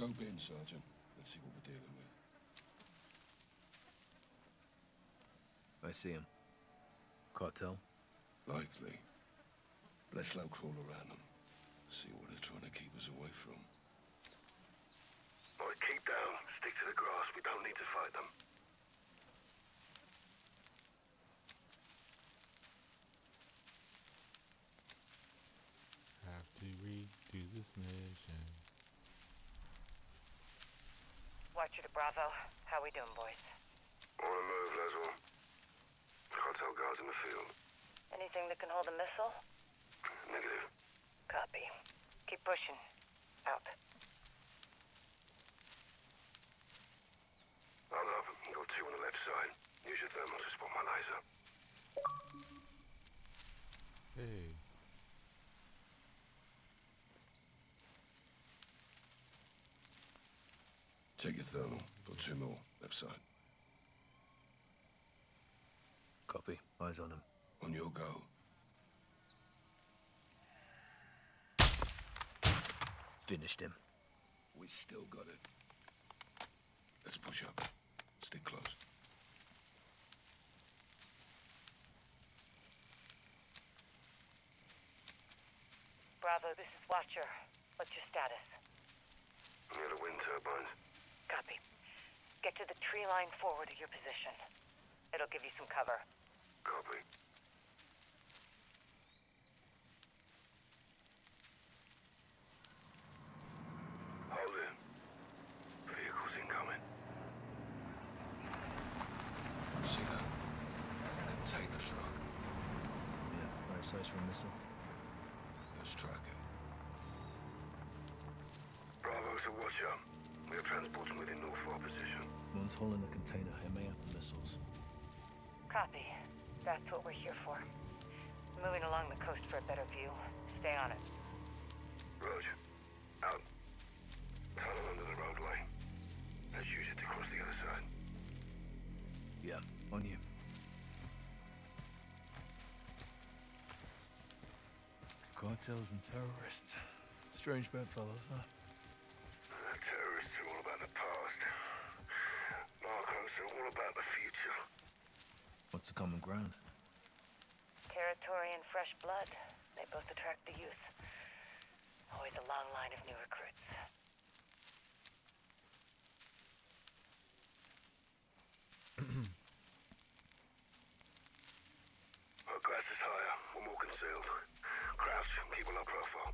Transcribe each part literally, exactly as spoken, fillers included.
Scope in, Sergeant. Let's see what we're dealing with. I see him. Cartel? Likely. Let's slow crawl around them. See what they're trying to keep us away from. Alright, keep down. Stick to the grass. We don't need to fight them. Have to redo this mission. Watcher to Bravo. How we doing, boys? On the move, Laswell. Cartel guards in the field. Anything that can hold a missile? Negative. Copy. Keep pushing. Out. I'll up. You got two on the left side. Use your thermal to spot my laser. Hey. Take your thermal. Got two more. Left side. Copy. Eyes on him. On your go. Finished him. We still got it. Let's push up. Stick close. Bravo, this is Watcher. What's your status? Near the wind turbines. Copy. Get to the tree line forward of your position. It'll give you some cover. Copy. Hold in. Vehicles incoming. See that? Container truck. Yeah, right size for a missile. Let's track it. Bravo to Watcher. We have transports within North position. One's hauling a container. It may have the missiles. Copy. That's what we're here for. Moving along the coast for a better view. Stay on it. Roger. Out. Tunnel under the roadway. Let's use it to cross the other side. Yeah, on you. Cartels and terrorists. Strange bedfellows, huh? The terrorists are all about the past. Narcos are all about the future. What's the common ground? Territory and fresh blood. They both attract the youth. Always a long line of new recruits. Our grass is higher. We're more concealed. Crouch and keep a low profile.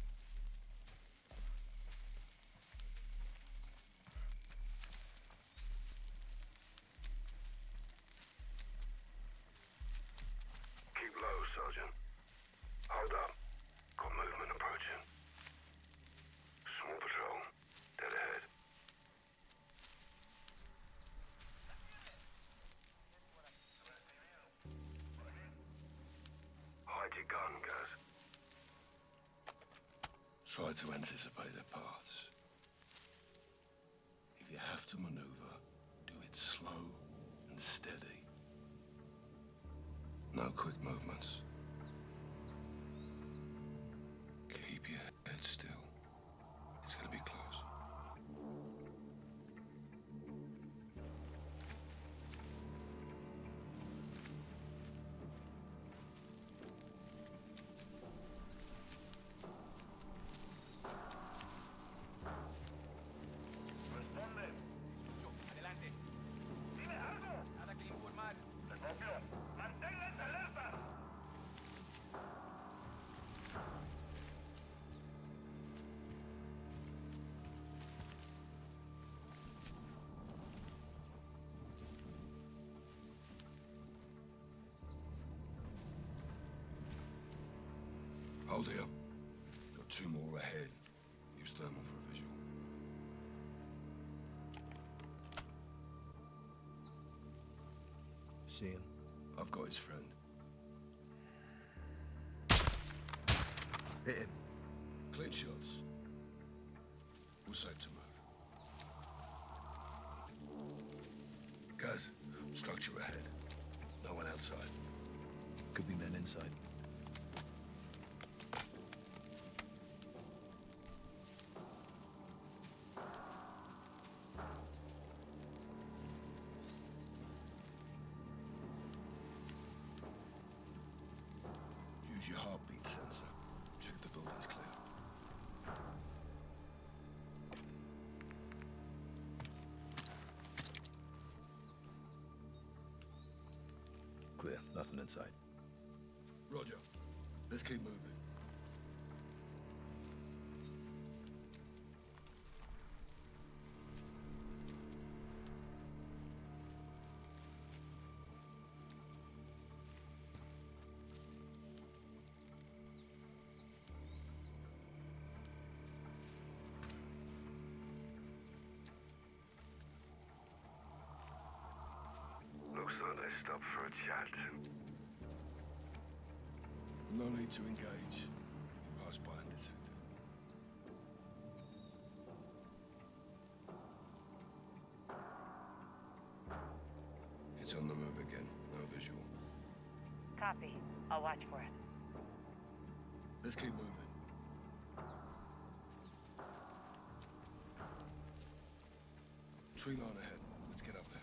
Keep low, Sergeant. Hold up. Got movement approaching. Small patrol. Dead ahead. Hide your gun, Gaz. Try to anticipate their paths. If you have to maneuver, do it slow and steady. No quick movements. Keep your head still. It's gonna be close. Adelante. Dime algo. Nada que informar. Recopio. Manténganse alerta. Hold here. Got two more ahead. Use thermal for a visual. See him. I've got his friend. Hit him. Clean shots. We're safe to move. Gaz, structure ahead. No one outside. Could be men inside. Use your heartbeat sensor. Check the building's clear. Clear. Nothing inside. Roger. Let's keep moving. Looks like they stopped for a chat. No need to engage. You can pass by undetected. It's on the move again. No visual. Copy. I'll watch for it. Let's keep moving. Tree line ahead. Let's get up there.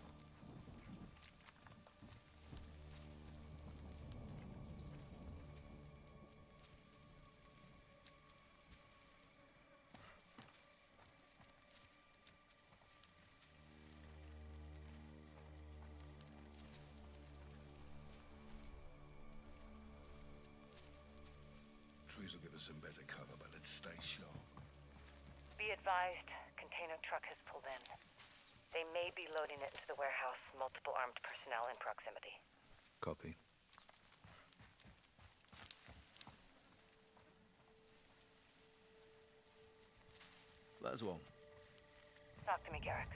Trees will give us some better cover, but let's stay sharp. Be advised, container truck has pulled in. They may be loading it into the warehouse. Multiple armed personnel in proximity. Copy. Laswell. Talk to me, Garrick.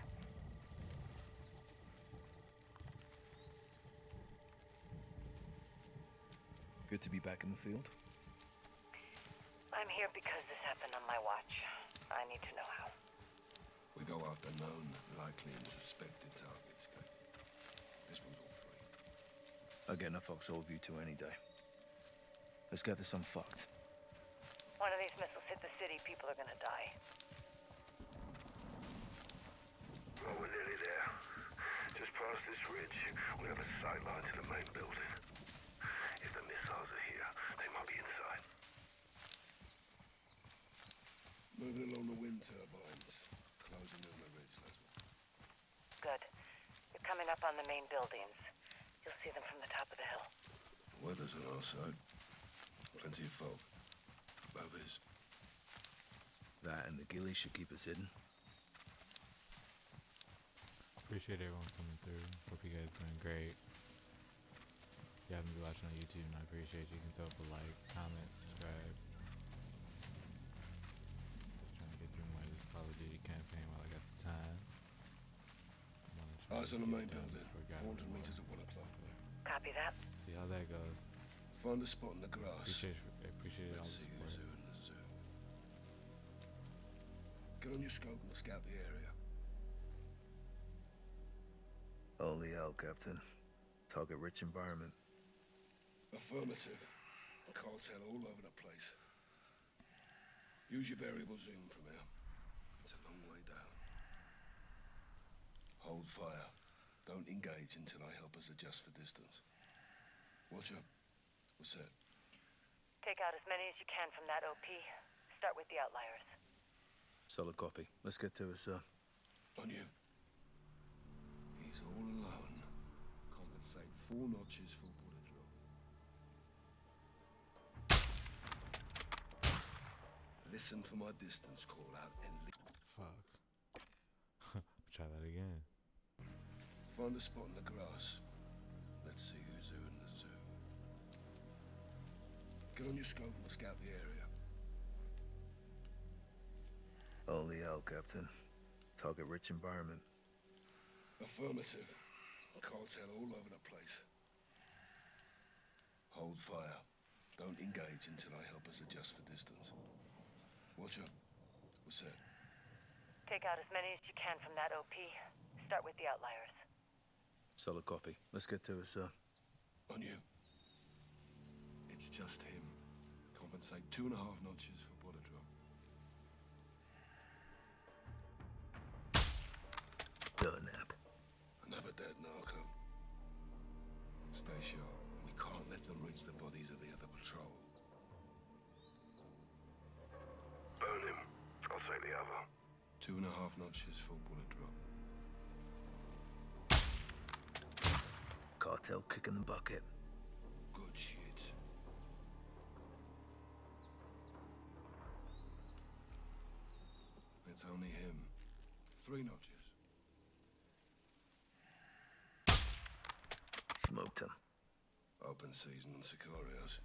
Good to be back in the field. I'm here because this happened on my watch. I need to know how. We go after known, likely, and suspected targets, Kate. This one's all three. I'll get enough Foxhole view to any day. Let's get this unfucked. One of these missiles hit the city, people are gonna die. Well, we're nearly there. Just past this ridge, we have a sight line to the main building. If the missiles are here, they might be inside. Moving along the wind turbines. Closing in on the ridge, Laswell. Good. You're coming up on the main buildings. You'll see them from the top of the hill. Weather's on our side. Plenty of fog. Above is. That and the ghillie should keep us hidden. Appreciate everyone coming through. Hope you guys doing great. If you haven't been watching on YouTube, and I appreciate you. You can throw up a like, comment, subscribe. Just trying to get through more of this Call of Duty campaign while I got the time. Eyes on the main building. four hundred meters at one o'clock. Copy that. See how that goes. Find a spot in the grass. Appreciate, appreciate all the Let's see support. who's who in the zoo. Get on your scope and scout the area. Holy hell, Captain. Target-rich environment. Affirmative. Cartel all over the place. Use your variable zoom from here. It's a long way down. Hold fire. Don't engage until I help us adjust for distance. Watch up. What's that? Take out as many as you can from that O P. Start with the outliers. Solid copy. Let's get to it, sir. On you. He's all alone. Compensate four notches for bullet drop. Listen for my distance call out and leave. Fuck. Try that again. Find a spot in the grass. Let's see who's who in the zoo. Get on your scope and scout the area. Holy hell, Captain. Target-rich environment. Affirmative. Cartel all over the place. Hold fire. Don't engage until I help us adjust for distance. Watch up. What's that? Take out as many as you can from that O P. Start with the outliers. Solid copy. Let's get to it, sir. On you. It's just him. Compensate two and a half notches for bullet drop. Durnap. Another dead narco. Stay sharp. We can't let them reach the bodies of the other patrol. cover. Two and a half notches for bullet drop. Cartel kicking the bucket. Good shit. It's only him. Three notches. Smoked him. Open season on Sicarios.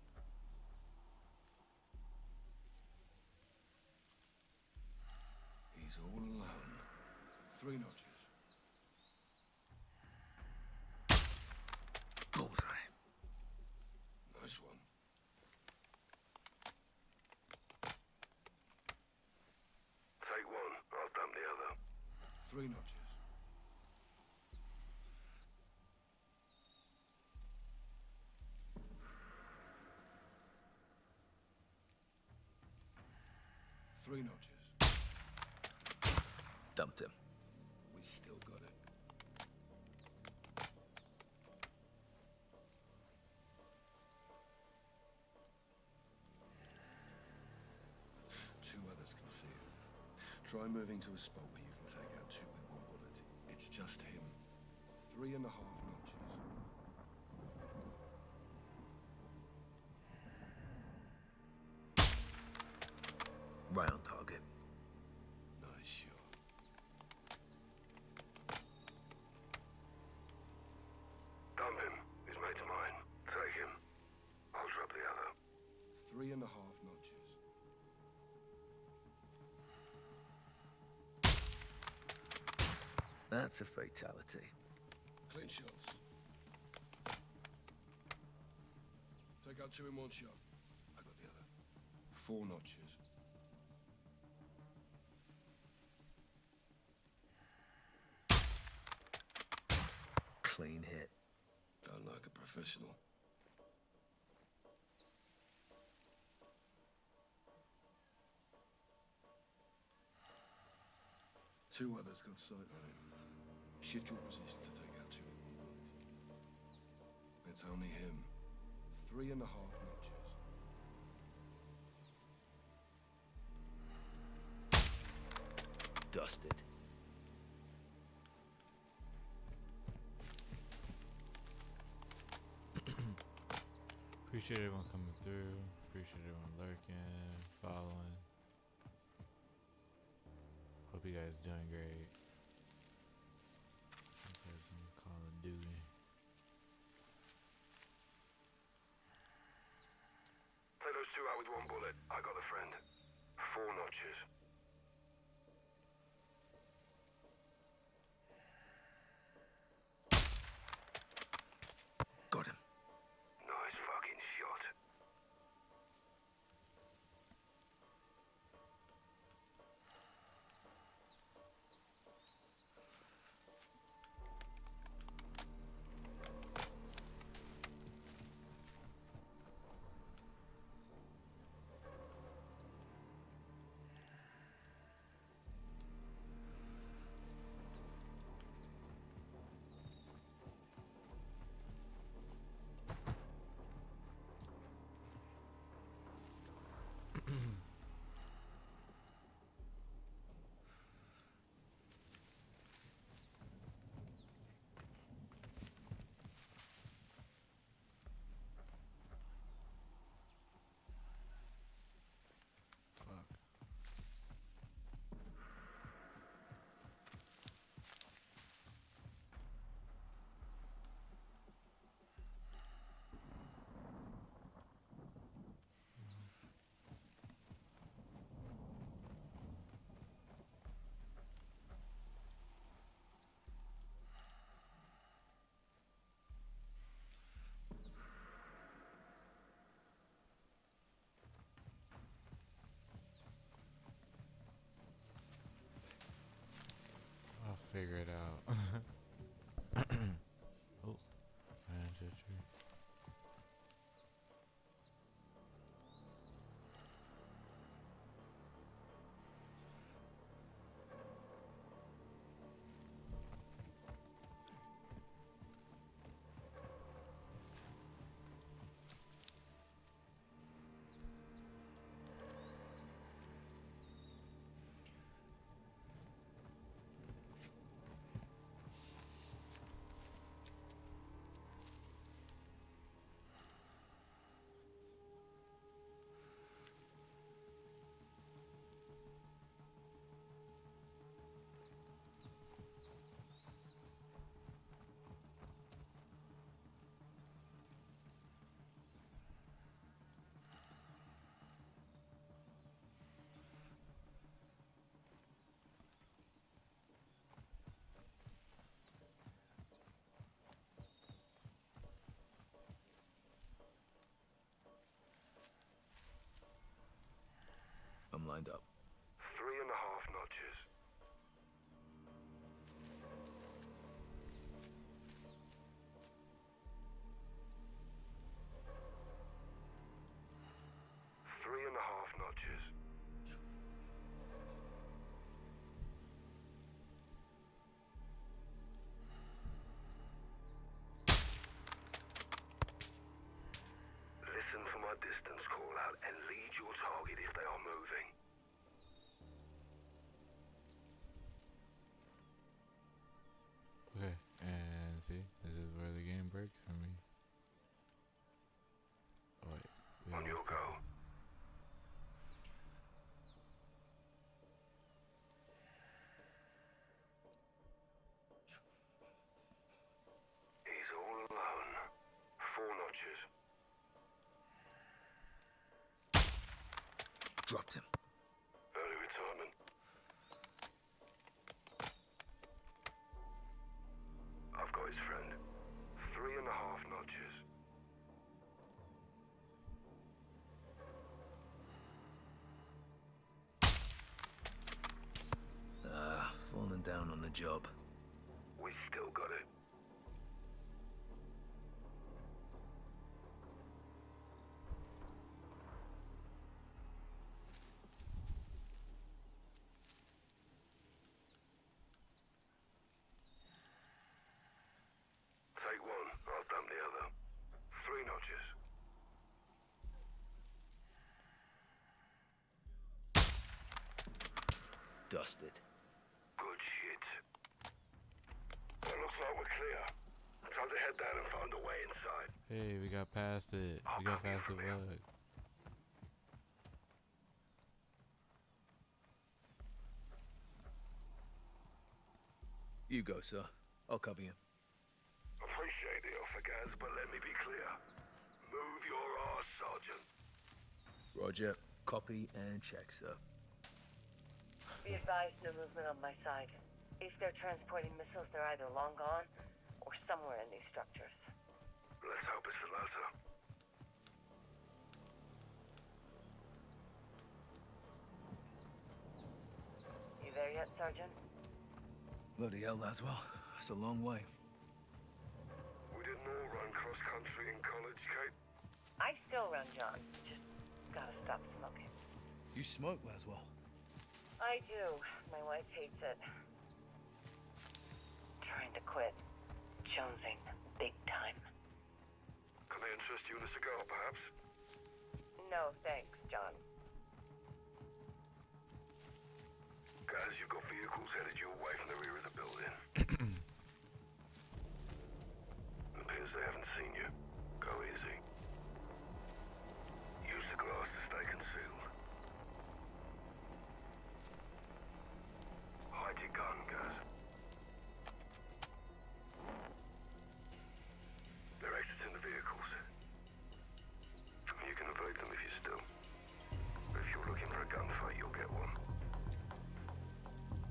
He's all alone. Three notches. Bullseye. Nice one. Take one, I'll dump the other. Three notches. Three notches. Dumped him. We still got it. Two others can see it. Try moving to a spot where you can take out two with one bullet. It's just him. Three and a half notches. Right on target. Nice shot. Dump him. He's mate of mine. Take him. I'll drop the other. Three and a half notches. That's a fatality. Clean shots. Take out two in one shot. I got the other. Four notches. Clean hit. Done like a professional. Two others got sight on him. Shift your position to take out two in one bullet. It's only him. Three and a half notches. Dusted. Appreciate everyone coming through. Appreciate everyone lurking, following. Hope you guys doing great. Hope you guys on Call of Duty. Take those two out with one bullet. I got the friend. Four notches. Got him. Nice fucking shot. Fuck. I'll figure it out. Oh, I entered a tree. lined up? Three and a half notches. Three and a half notches. Listen for my distance call out and lead your target if they are moving. Okay, and see, this is where the game breaks for me. Oh wait, we On have your to- go. He's all alone. Four notches. Dropped him. Early retirement. I've got his friend. Three and a half notches. Ah, falling down on the job. We still got it. Take one, I'll dump the other. Three notches. Dusted. Good shit. Well, looks like we're clear. Time to head down and find a way inside. Hey, we got past it. We got past the bug. You go, sir. I'll cover you. Appreciate the offer, Gaz, but let me be clear. Move your arse, Sergeant. Roger. Copy and check, sir. Be advised, no movement on my side. If they're transporting missiles, they're either long gone or somewhere in these structures. Let's hope it's the latter. You there yet, Sergeant? Bloody hell, Laswell. It's a long way. We didn't all run cross-country in college, Kate. I still run, John. Just gotta stop smoking. You smoke, Laswell. I do. My wife hates it. Trying to quit. Jonesing. Big time. Can they interest you in a cigar, perhaps? No, thanks, John. Guys, you've got vehicles headed your way from the rear of the building. It appears they haven't seen you. Go easy. Use the glass to stay concealed. Hide your gun, guys. They're exiting the vehicles. You can evade them if you're still. But if you're looking for a gunfight, you'll get one.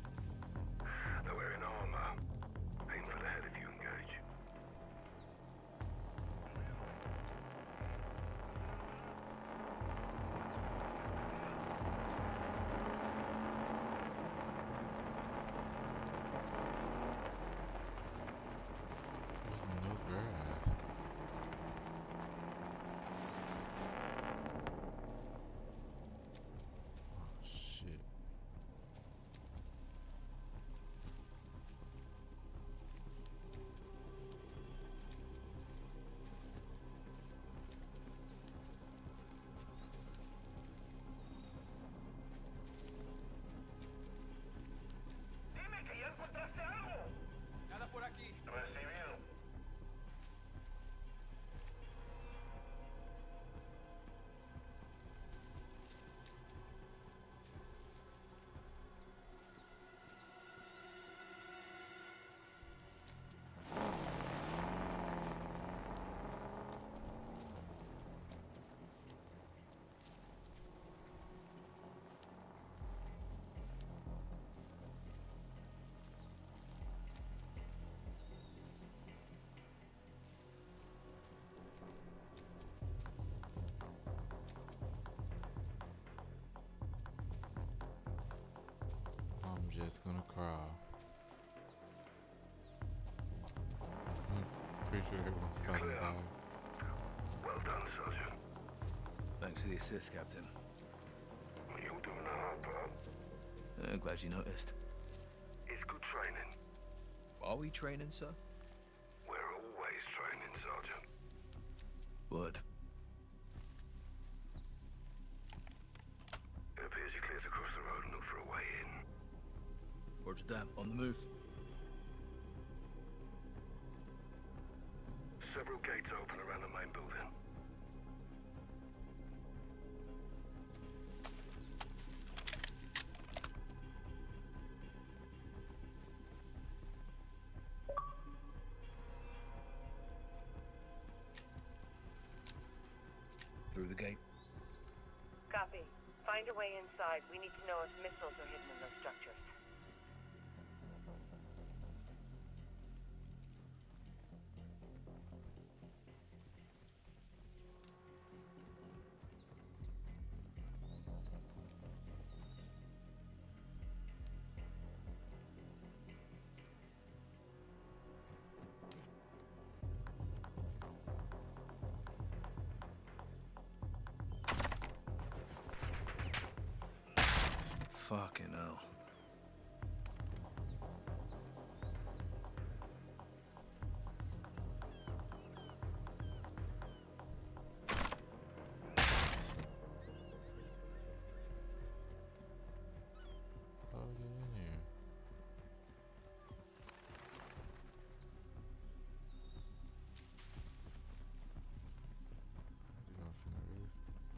pretty sure everyone's starting to die. Well done, Sergeant. Thanks for the assist, Captain. You're doing the hard part. I'm glad you noticed. It's good training. Are we training, sir? We're always training, Sergeant. Word. It appears you're clear to cross the road and look for a way in. Roger that. On the move. Several gates open around the main building. Through the gate. Copy. Find a way inside. We need to know if missiles are hidden in those structures. Fucking hell. Oh, get in here. I have to go from the roof.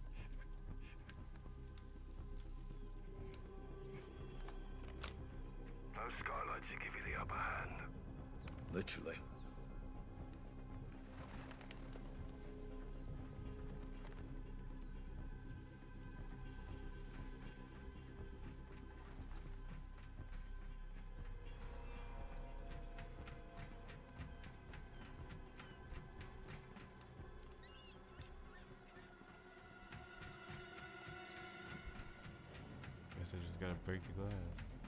Those skylights should give you the upper hand. Literally. Guess I just gotta break the glass.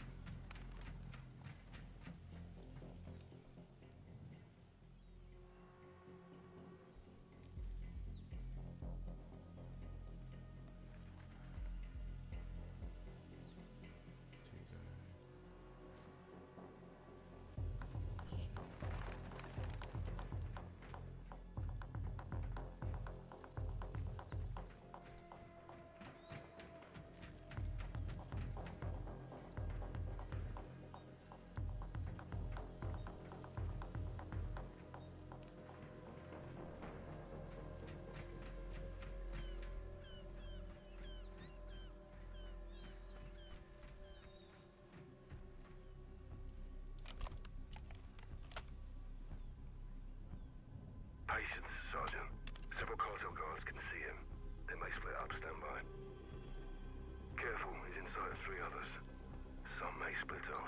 Patience, Sergeant. Several cartel guards can see him. They may split up, stand by. Careful, he's inside of three others. Some may split off.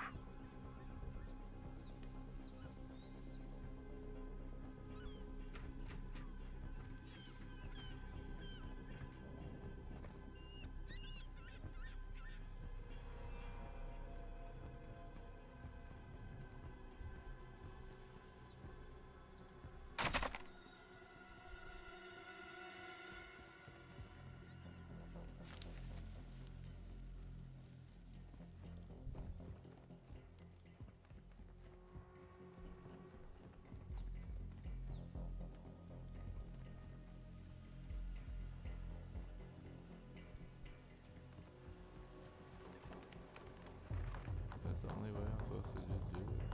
Is that the only way I'm supposed to just do it?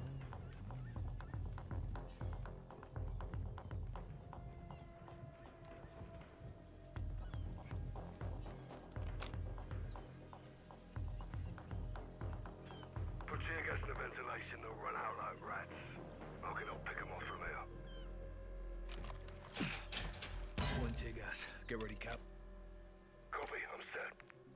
Put tear gas in the ventilation, they'll run out like rats. I can help pick them off from here. One tear gas. Get ready, Cap. Copy, I'm set.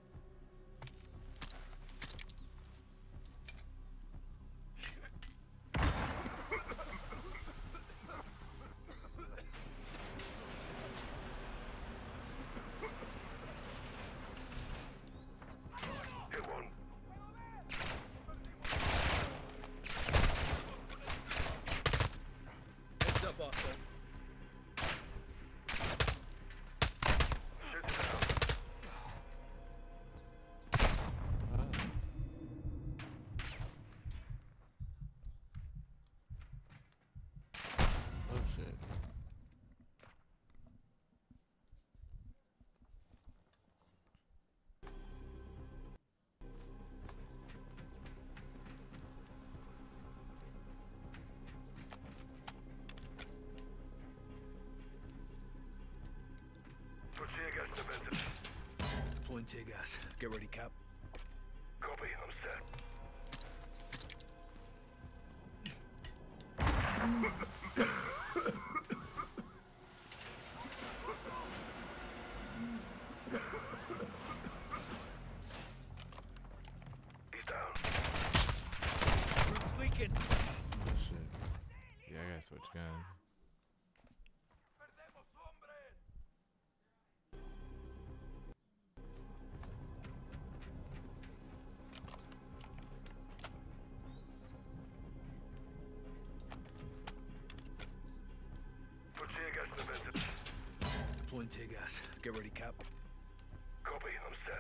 Hit one. Heads up, boss. Deploying tear gas. Get ready, Cap. Copy, I'm set. He's down. Roof's leaking. Oh shit. Yeah, I gotta switch guns. Perdemos hombres. Put tear gas in the vent. Deploying tear gas. Get ready, Cap. Copy, I'm set.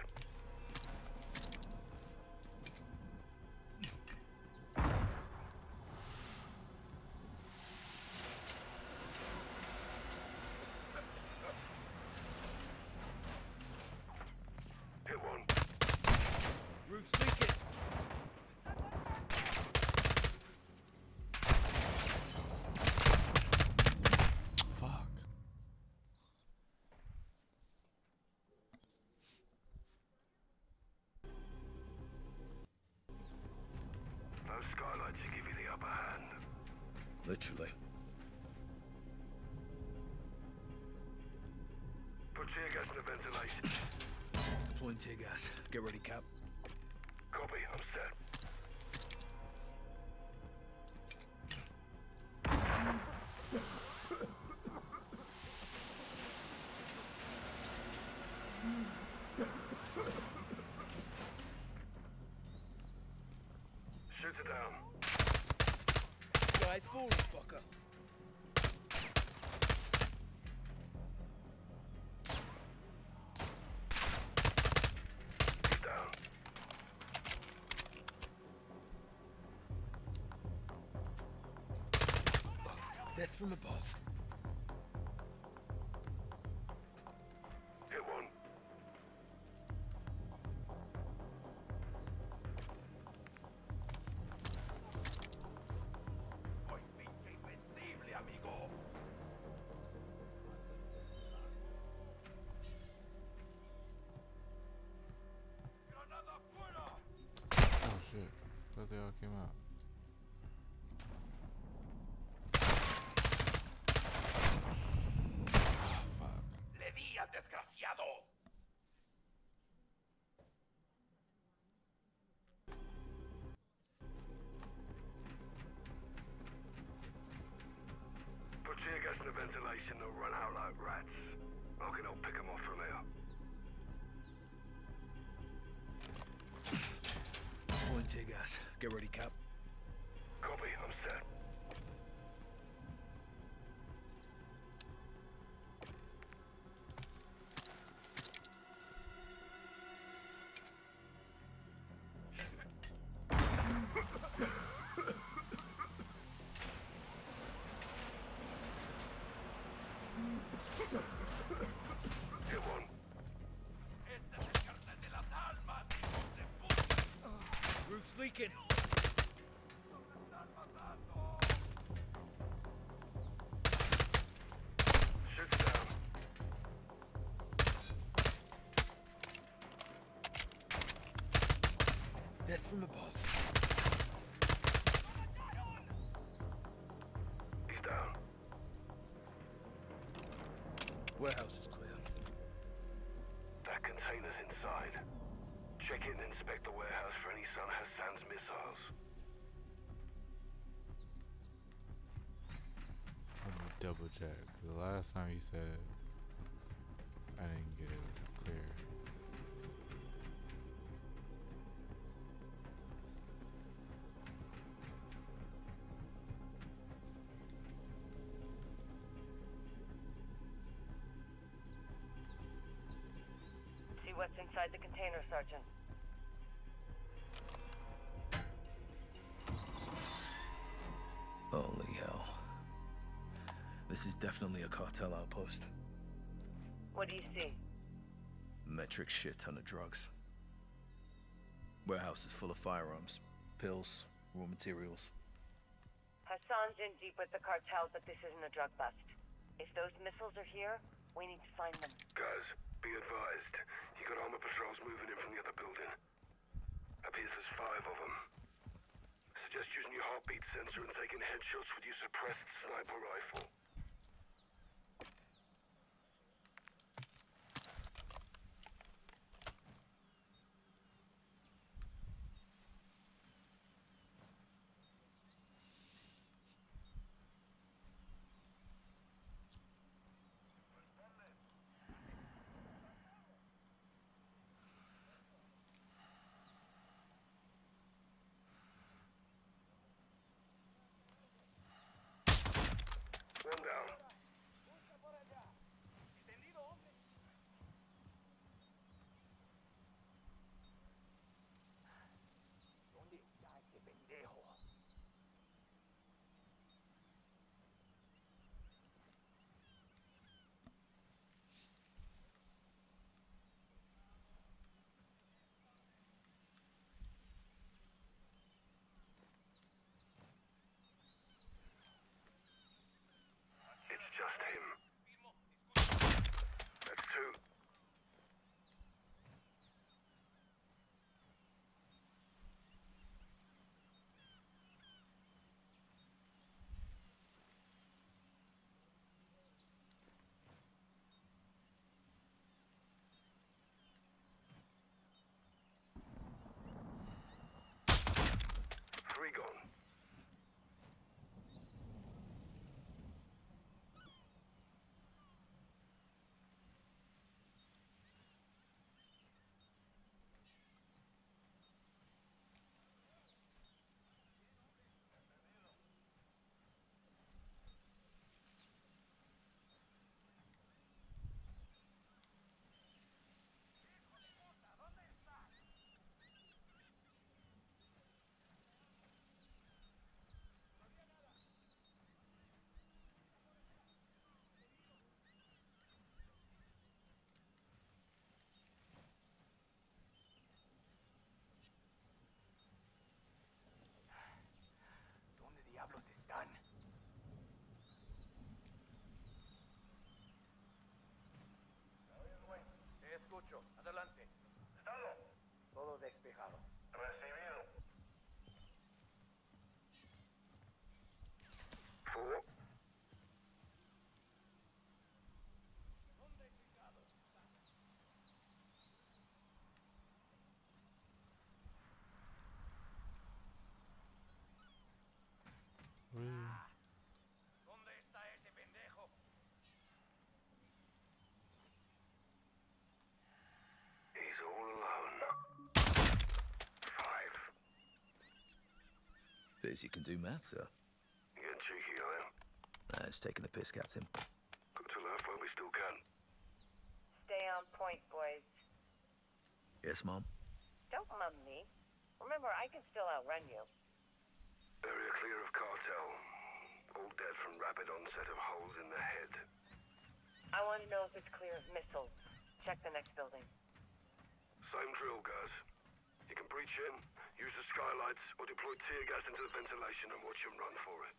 Hit one. Roof's leaking. Fuck. Those skylights should give you the upper hand. Literally. Put tear gas in the ventilation. Deploying tear gas. Get ready, Cap. Copy, I'm set. Shoot it down. Guys, forward, fucker. He's down. Death from above. Hit one. Soy pinche invencible, amigo. Granada fuera. Oh shit. Thought they all came out. Oh fuck. Le di al desgraciado. Put tear gas in the ventilation, they'll run out like rats. I can help pick them off from here. Deploying tear gas. Get ready, Cap. Copy, I'm set. Hit one. Este es el cartel de las almas, hijos de puta. Roof's leaking. Nos están matando. Shoot it down. Death from above. He's down. Warehouse is clear. That container's inside. Check in and inspect the warehouse for any Son Hassan's missiles. I'm gonna double check. 'Cause the last time you said I didn't get it clear. See what's inside the container, Sergeant. Holy hell. This is definitely a cartel outpost. What do you see? Metric shit ton of drugs. Warehouse is full of firearms, pills, raw materials. Hassan's in deep with the cartel, but this isn't a drug bust. If those missiles are here, We need to find them. Guys, be advised. You got armor patrols moving in from the other building. Appears there's five of them. Suggest using your heartbeat sensor and taking headshots with your suppressed sniper rifle. One down. ¿Dónde está ese pendejo? It's just him. That's two. Three gone. ¿Dónde diablos están? Te escucho. Adelante. ¿Estado? Todo despejado. Recibido. Four. ¿Dónde está ese pendejo? He's all alone. Five. Appears you can do math, sir. You getting cheeky, are you? Uh, it's taking the piss, Captain. Got to laugh while we still can. Stay on point, boys. Yes, Mom? Don't mum me. Remember, I can still outrun you. Area clear of cartel. All dead from rapid onset of holes in the head. I want to know if it's clear of missiles. Check the next building. Same drill, guys. You can breach in, use the skylights, or deploy tear gas into the ventilation and watch them run for it.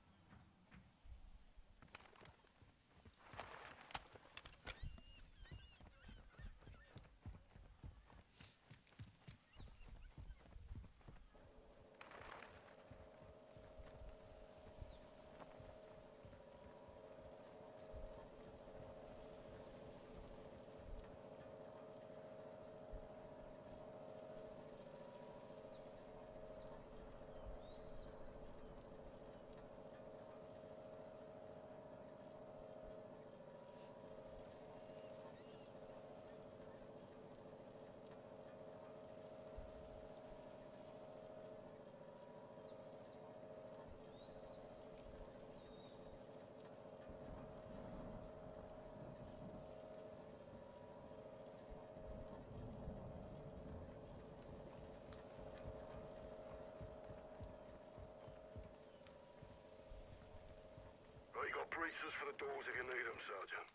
Right, you got breaches for the doors if you need them, Sergeant.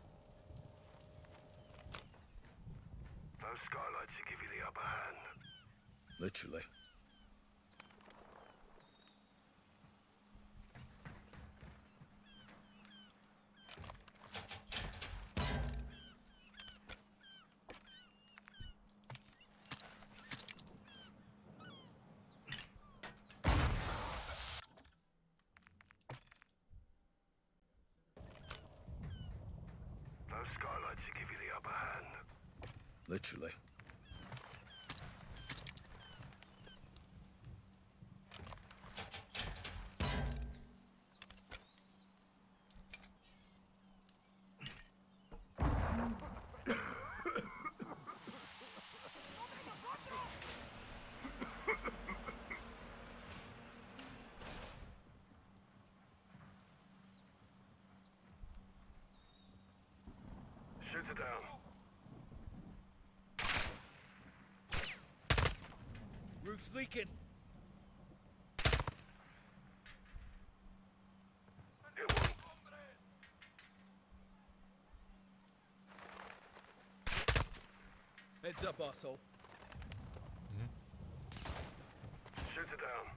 Those skylights should give you the upper hand. Literally. Those skylights will give you the upper hand. Literally. Shoot it down. Roof's leaking. Hit one. Heads up, asshole. Shoot it down.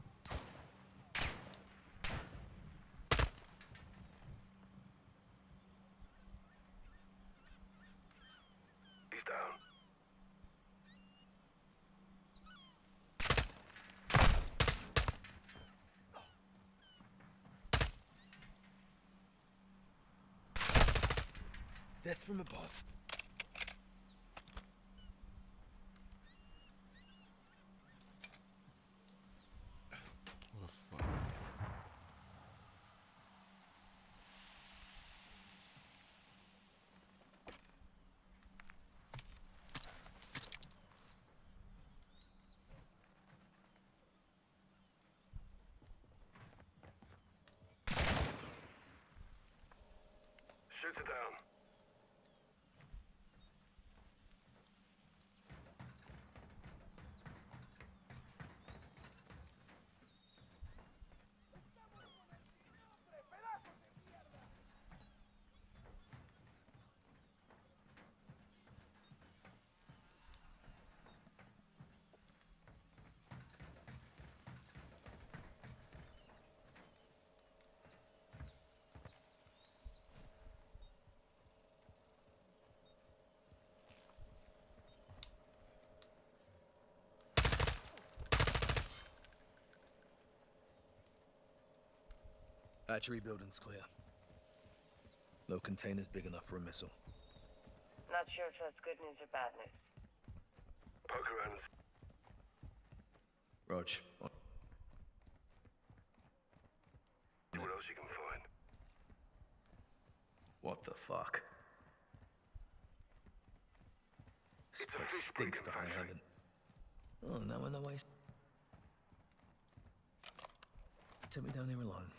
He's down. Death from above. What the fuck? Shoot it down. Hatchery building's clear. No containers big enough for a missile. Not sure if that's good news or bad news. Poke around and Rog. see what else you can find. What the fuck? This It's a place fish stinks to breeding high factory. heaven. Oh, now I know why. Take me down here alone.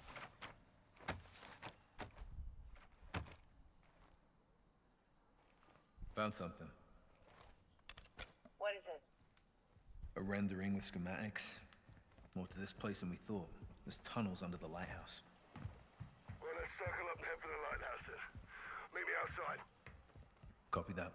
Found something. What is it? A rendering with schematics. More to this place than we thought. There's tunnels under the lighthouse. Well, let's circle up and head for the lighthouse then. Meet me outside. Copy that.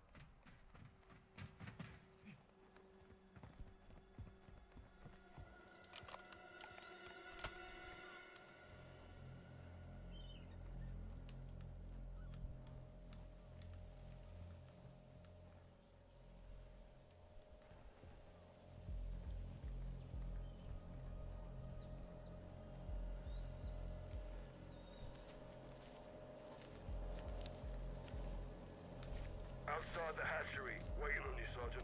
Outside the hatchery, waiting on you, Sergeant.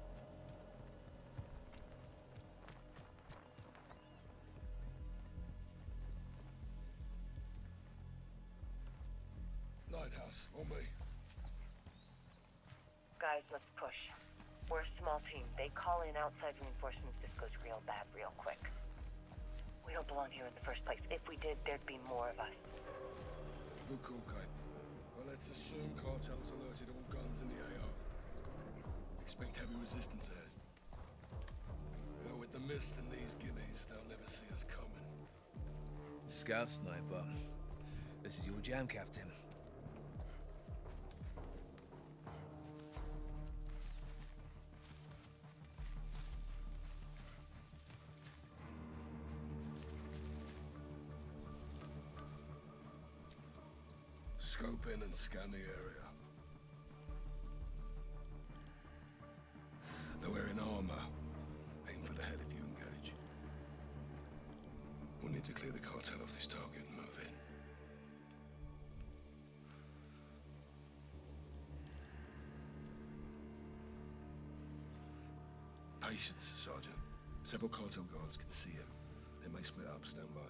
Lighthouse, on me. Guys, let's push. We're a small team. They call in outside reinforcements. This goes real bad real quick. We don't belong here in the first place. If we did, there'd be more of us. Good call, Kate. Well, let's assume cartels alerted all guns in the A O. Expect heavy resistance ahead. Well, with the mist and these gillies, they'll never see us coming. Scout sniper. This is your jam, Captain. Scope in and scan the area. They're wearing armor. Aim for the head if you engage. We'll need to clear the cartel off this target and move in. Patience, Sergeant. Several cartel guards can see him. They may split up. Stand by.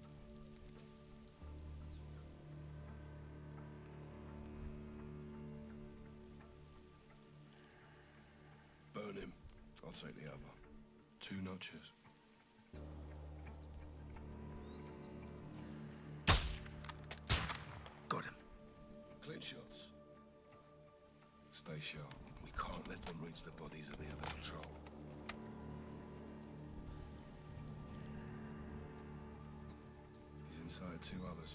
Burn him. I'll take the other. Two notches. Got him. Clean shots. Stay sharp. We can't let them reach the bodies of the other patrol. He's inside two others.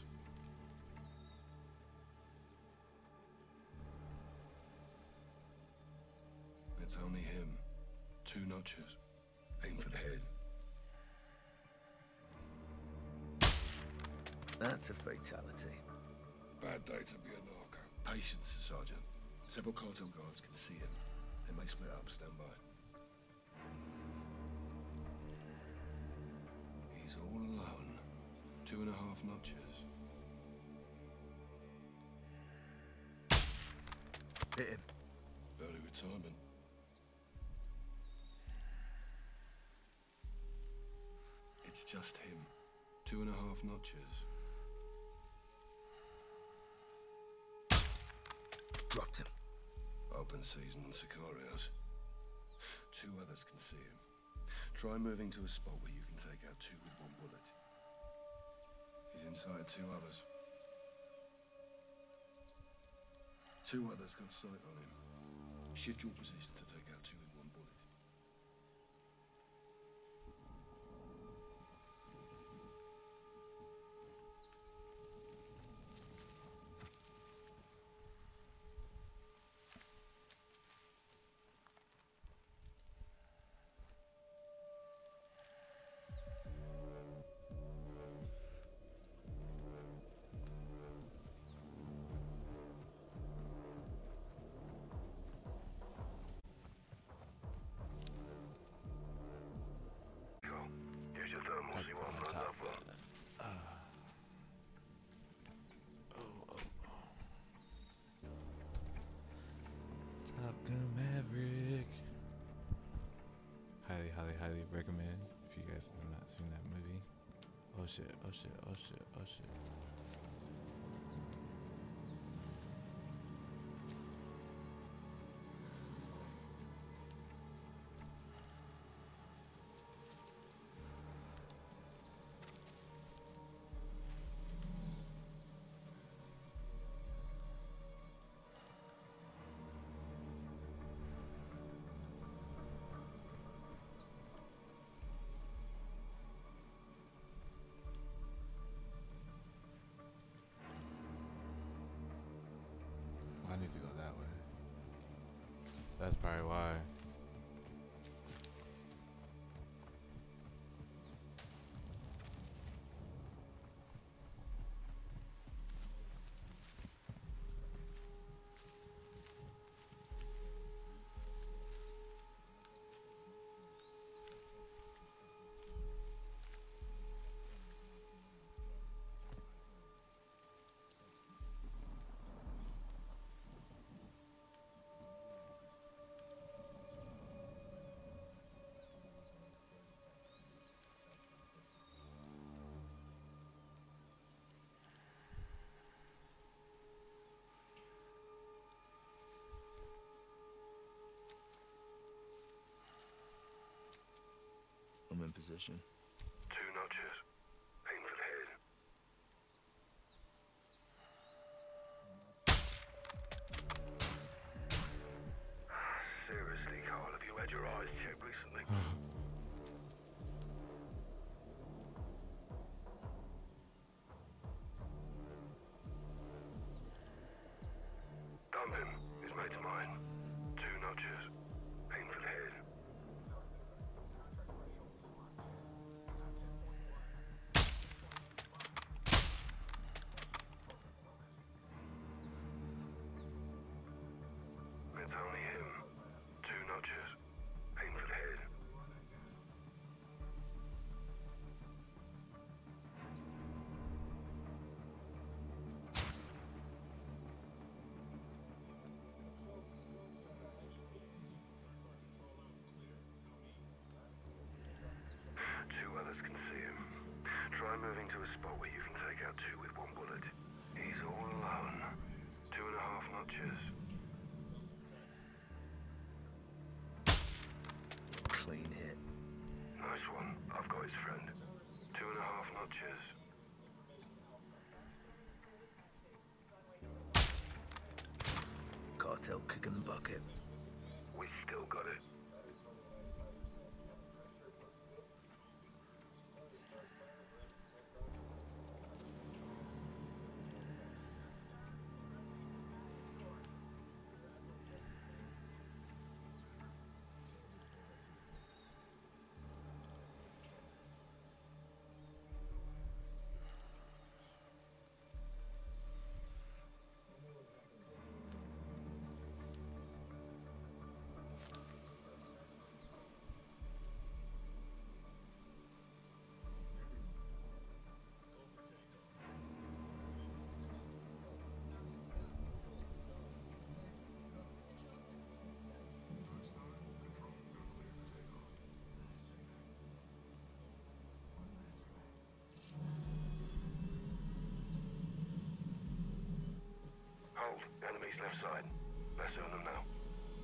It's only him. Two notches. Aim for the head. That's a fatality. Bad day to be a narco. Patience, Sergeant. Several cartel guards can see him. They may split up. Stand by. He's all alone. Two and a half notches. Hit him. Early retirement. It's just him. Two and a half notches. Dropped him. Open season on Sicarios. Two others can see him. Try moving to a spot where you can take out two with one bullet. He's inside two others. Two others got sight on him. Shift your position to take out two with one bullet. Here's your thermals. You won't run up one. Top Gun Maverick. Highly, highly, highly recommend if you guys have not seen that movie. Oh shit, oh shit, oh shit, oh shit. I need to go that way. That's probably why. I'm in position. Two notches. Aim for the head. Seriously, Carl, have you had your eyes checked recently? Dump him. His mate's mine. Two notches. Aim for the head. It's only him. Two notches. Aim for the head. Two others can see him. Try moving to a spot where you can take out two with one bullet. He's all alone. Two and a half notches. Clean hit. Nice one. I've got his friend. Two and a half notches. Cartel kicking the bucket. We still got it. Hold. Enemies left side. Let's earn them now.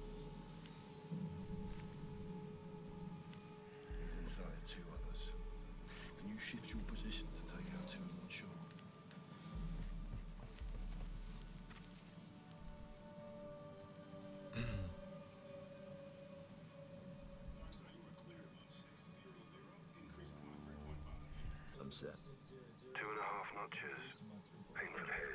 He's inside two others. Can you shift your position to take out two in one shot? I'm set. Two and a half notches. Aim for the head.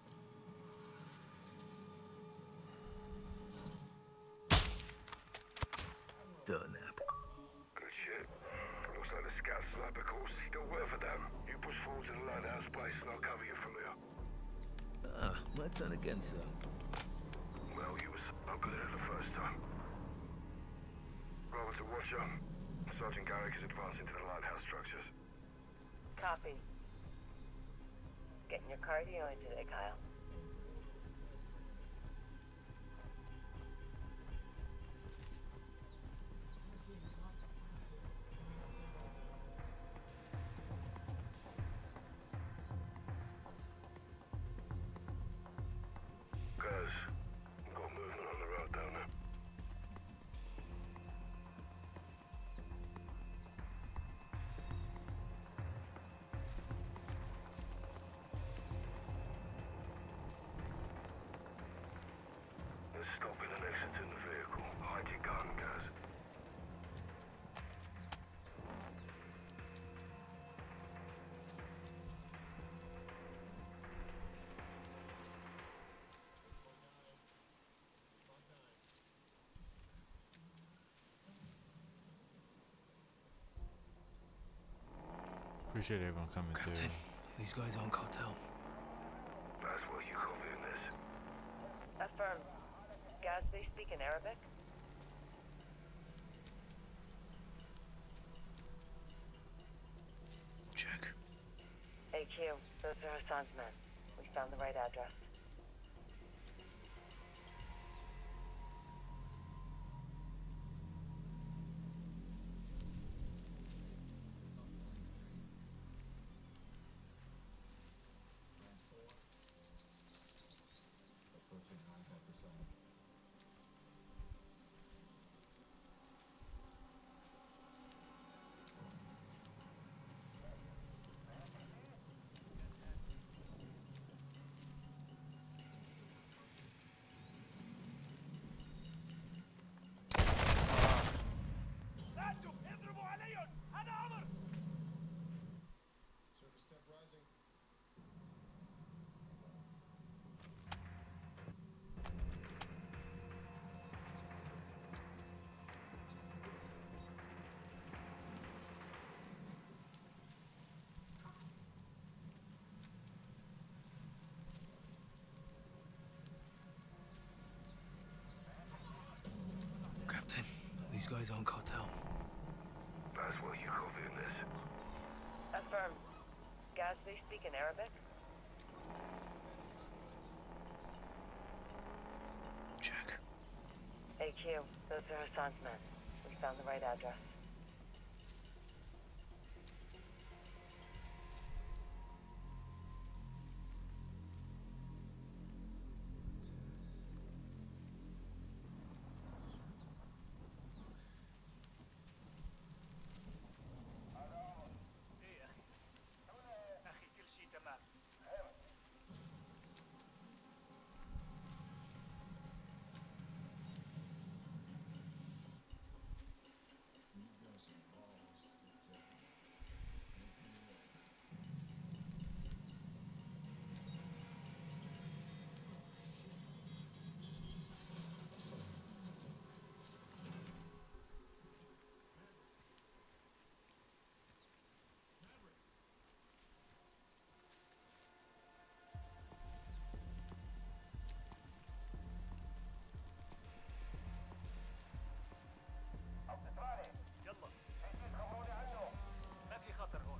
Dirt nap. Good shit. Looks like the scout sniper course is still worth a damn. You push forward to the lighthouse place and I'll cover you from here. Ah, my turn again, sir. Well, you were so good at it the first time. Robert to watch up. Sergeant Garrick is advancing to the lighthouse structures. Copy. Getting your cardio in today, Kyle. Guys, we've got movement on the road down there. Let's stop it and exit in the vehicle. Hide your gun, guys. Appreciate everyone coming Captain, through. these guys aren't cartel. That's what you copying this. Affirm. Guys, they speak in Arabic? Check. A Q, those are Hassan's men. We found the right address. These guys aren't cartel. That's what you copying this. Affirm. Guys, they speak in Arabic? Check. A Q, those are Hassan's men. We found the right address. ايه اخي كل شيء تمام. يلا خبروني عنه. ما في خطر هون.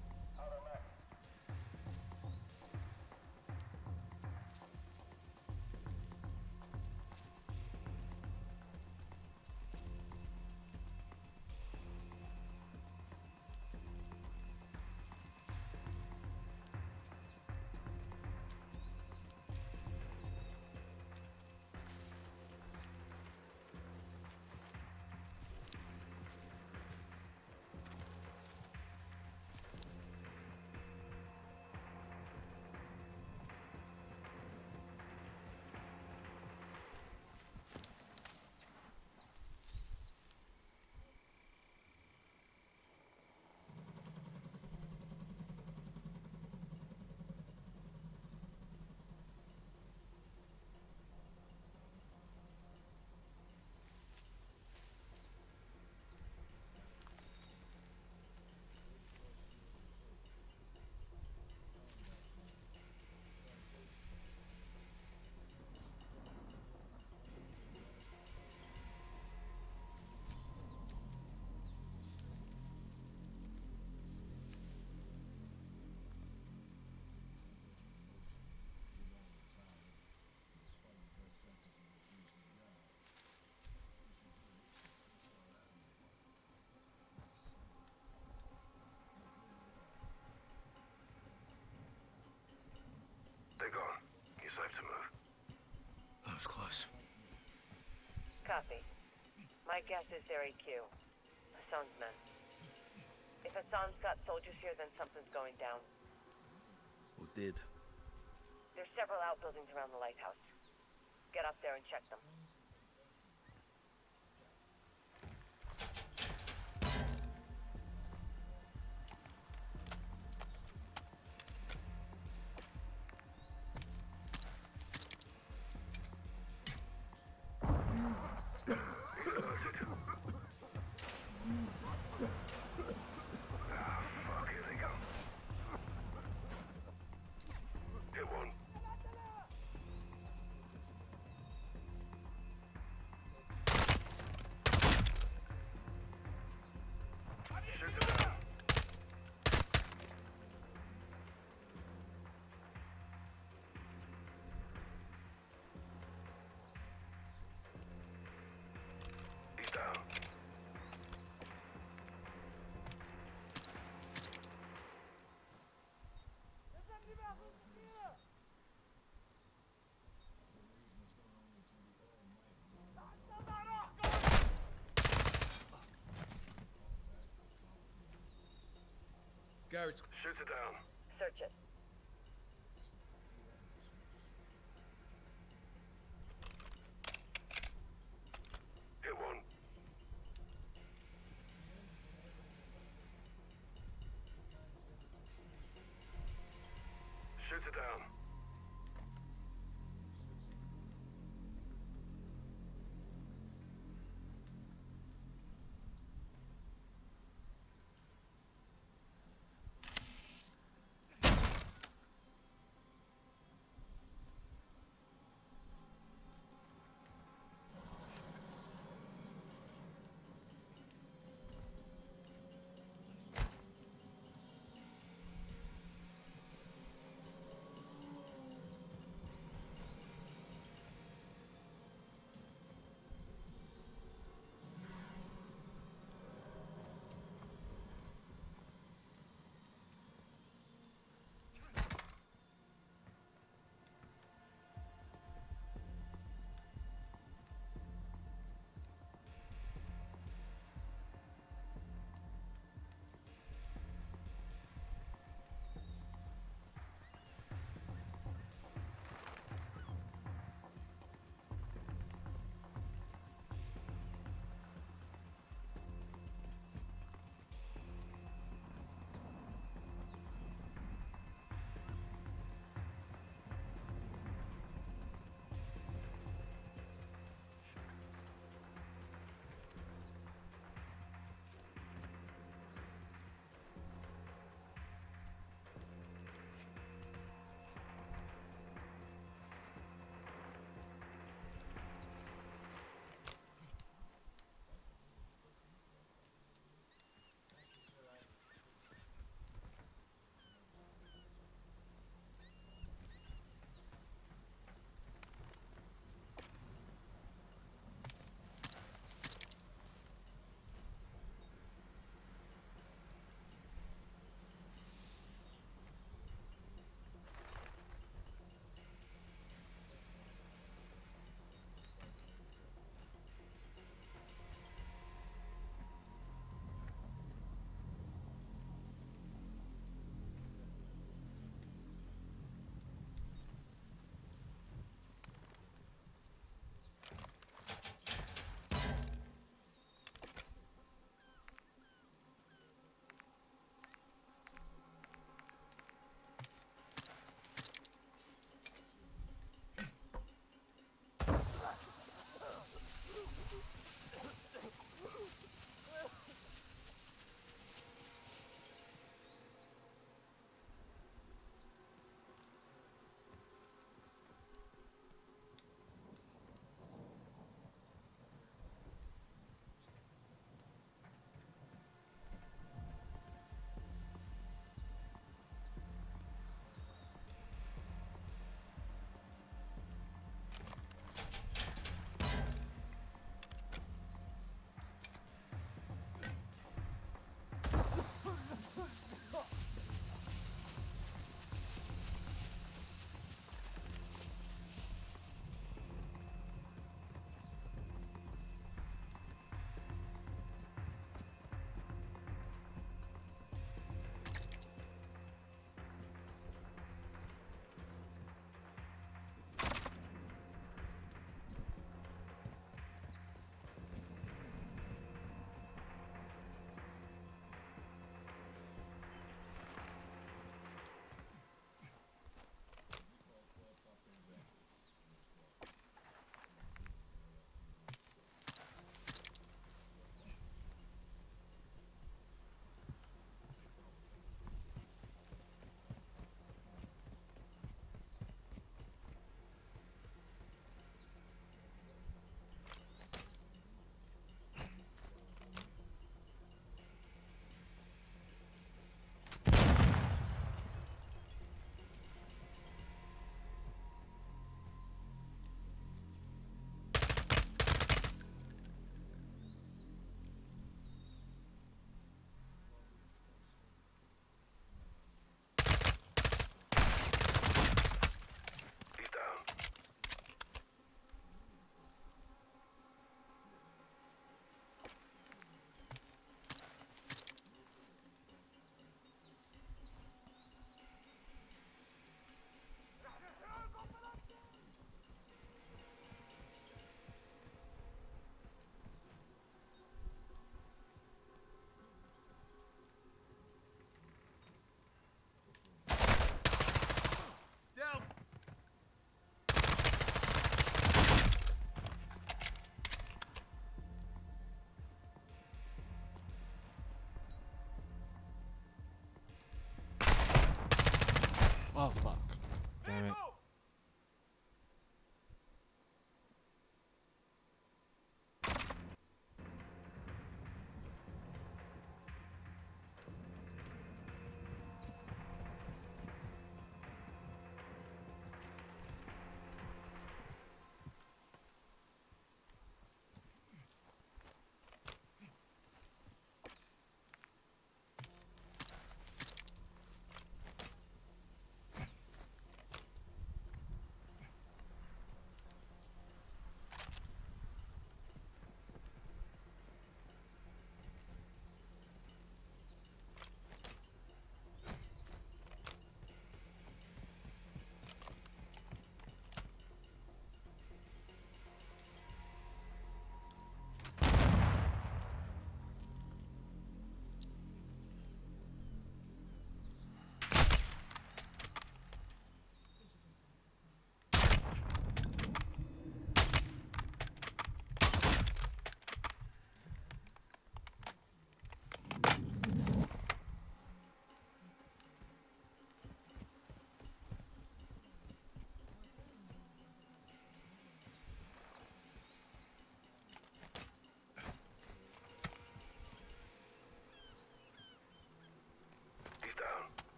They're gone. You safe to move. That was close. Copy. My guess is they're A Q. Hassan's men. If Hassan's got soldiers here, then something's going down. Or did. There's several outbuildings around the lighthouse. Get up there and check them. Fuck, here they come. Hit one. Shoot him down. He's down. Garage. Shoot it down. Search it. Hit one. Shoot it down.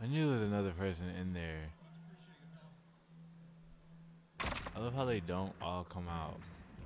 I knew there was another person in there. I love how they don't all come out.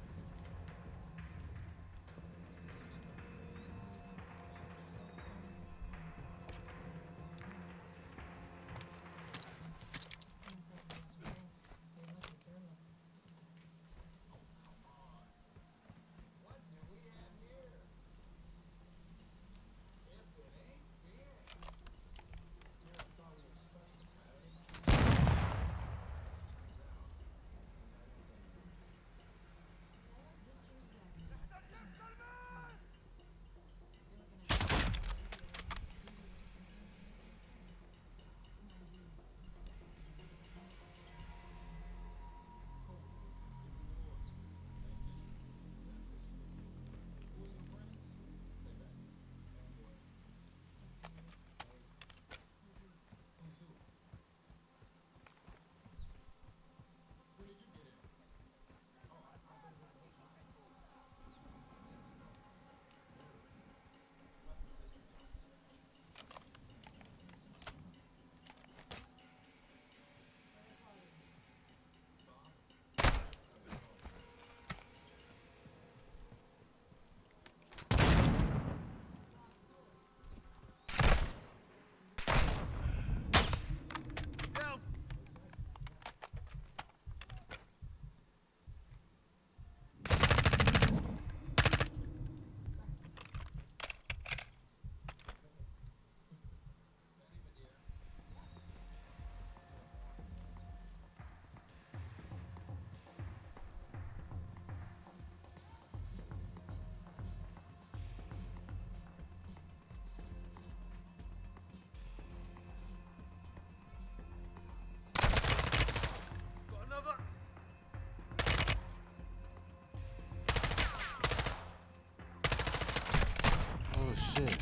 Oh shit.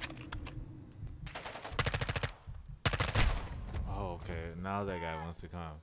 Oh, okay. Now that guy wants to come.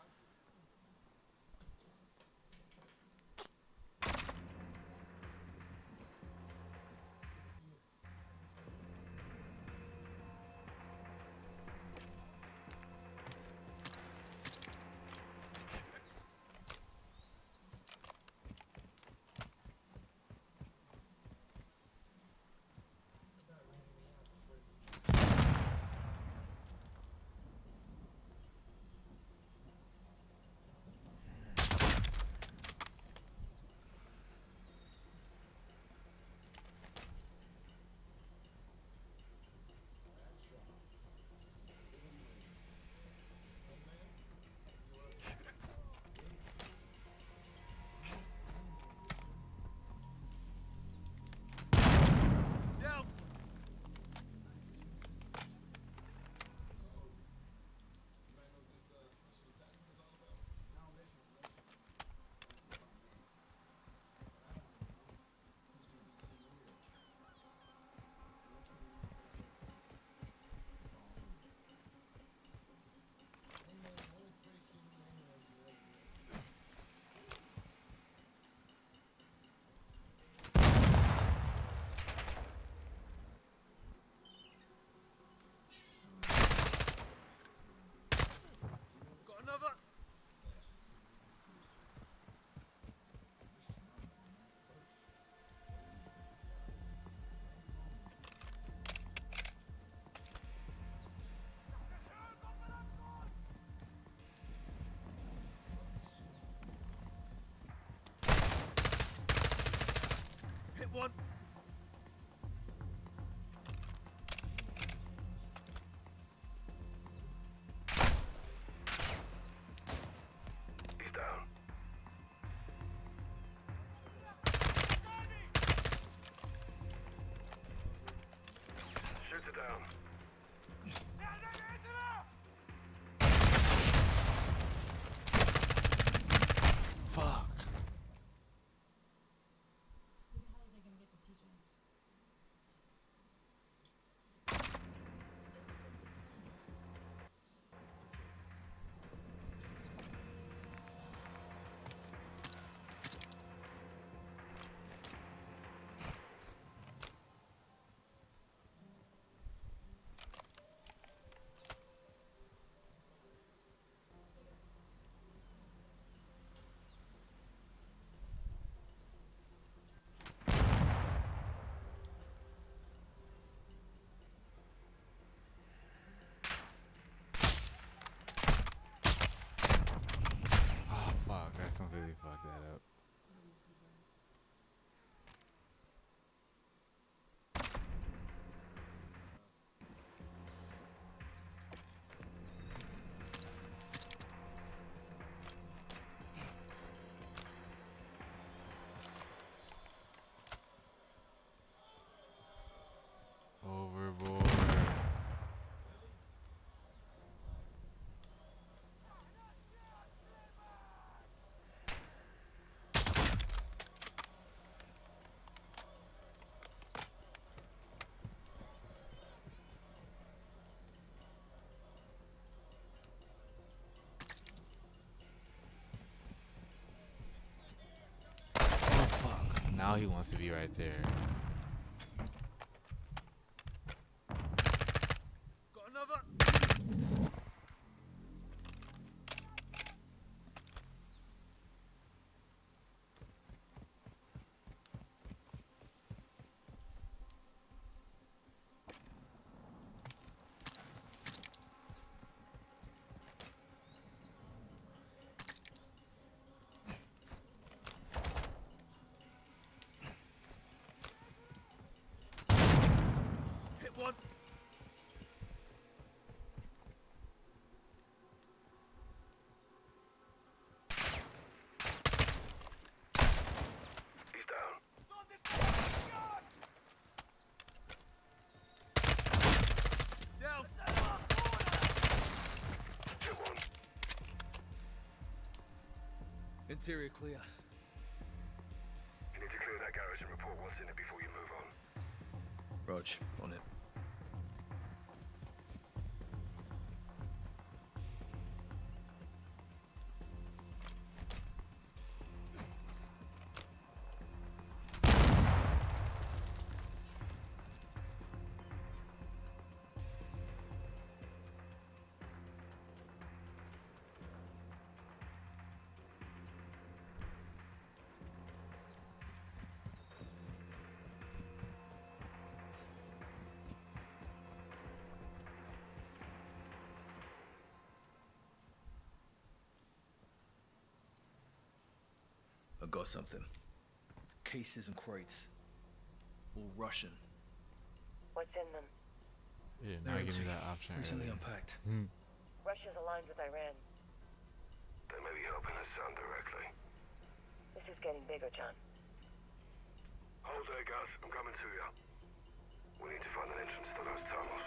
One. He's down. Shoots it down. Fuck. Now he wants to be right there. Got another. Hit one. He's down. Down. Hit one. Interior clear. You need to clear that garage and report what's in it before you move on. Rog, on it. I got something. Cases and crates. All Russian. What's in them? You did They're not give empty. me that option. Recently earlier. unpacked. Hmm. Russia's aligned with Iran. They may be helping Hassan directly. This is getting bigger, John. Hold there, guys. I'm coming to you. We need to find an entrance to those tunnels.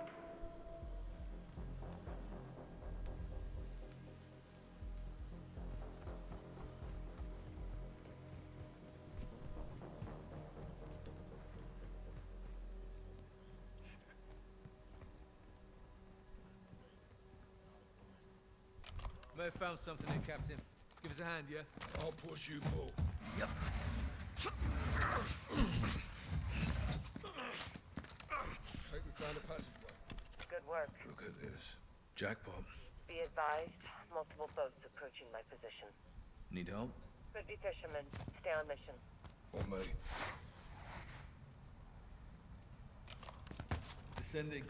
May have found something here, Captain. Give us a hand, yeah? I'll push you, Paul. Yep. Think we found a passageway. Good work. Look at this. Jackpot. Be advised, multiple boats approaching my position. Need help? Could be fishermen. Stay on mission. On me. Descending.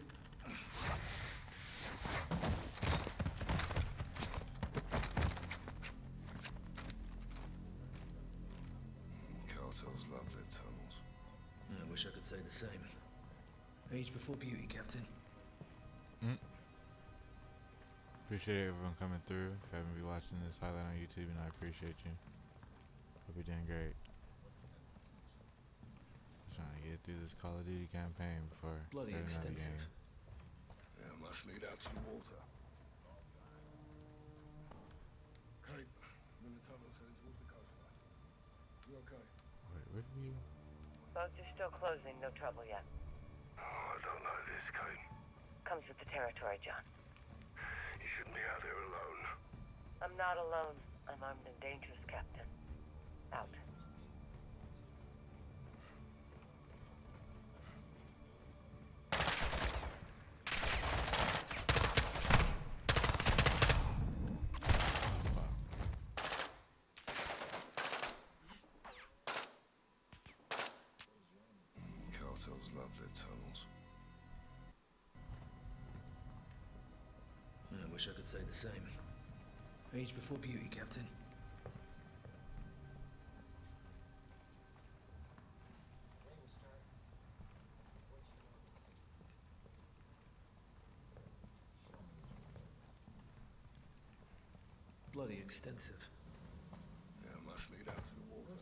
Cartels love their tunnels. I wish I could say the same. Age before beauty, Captain. Appreciate everyone coming through. If you haven't been watching this highlight on YouTube, and I appreciate you. Hope you're doing great. Just trying to get through this Call of Duty campaign before Bloody starting another extensive. game. Yeah, must lead out to the water. Kate, I'm in the tunnels heading towards the coastline. You okay? Wait, where did we? Boats are still closing. No trouble yet. Oh, I don't know this, Kate. Comes with the territory, John. You shouldn't be out there alone. I'm not alone. I'm armed and dangerous, Captain. Out. Cartels love their tunnels. I wish I could say the same. Age before beauty, Captain. Bloody extensive. Yeah, must lead out to the water.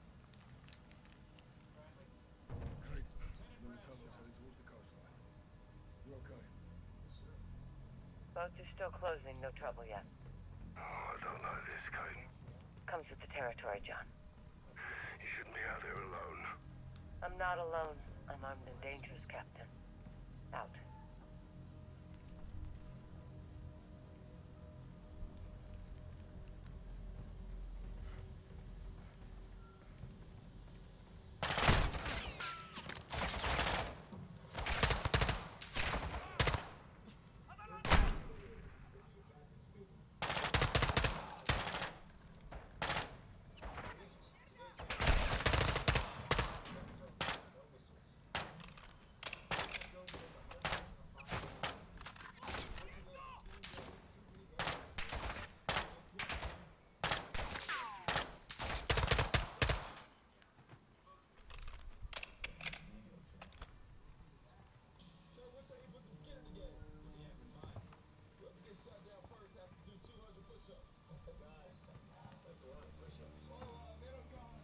Kate, I'm in the tunnels heading towards the coastline. You okay? Boats are still closing. No trouble yet. Oh, I don't know this, Kate. Comes with the territory, John. You shouldn't be out there alone. I'm not alone. I'm armed and dangerous, Captain. Out.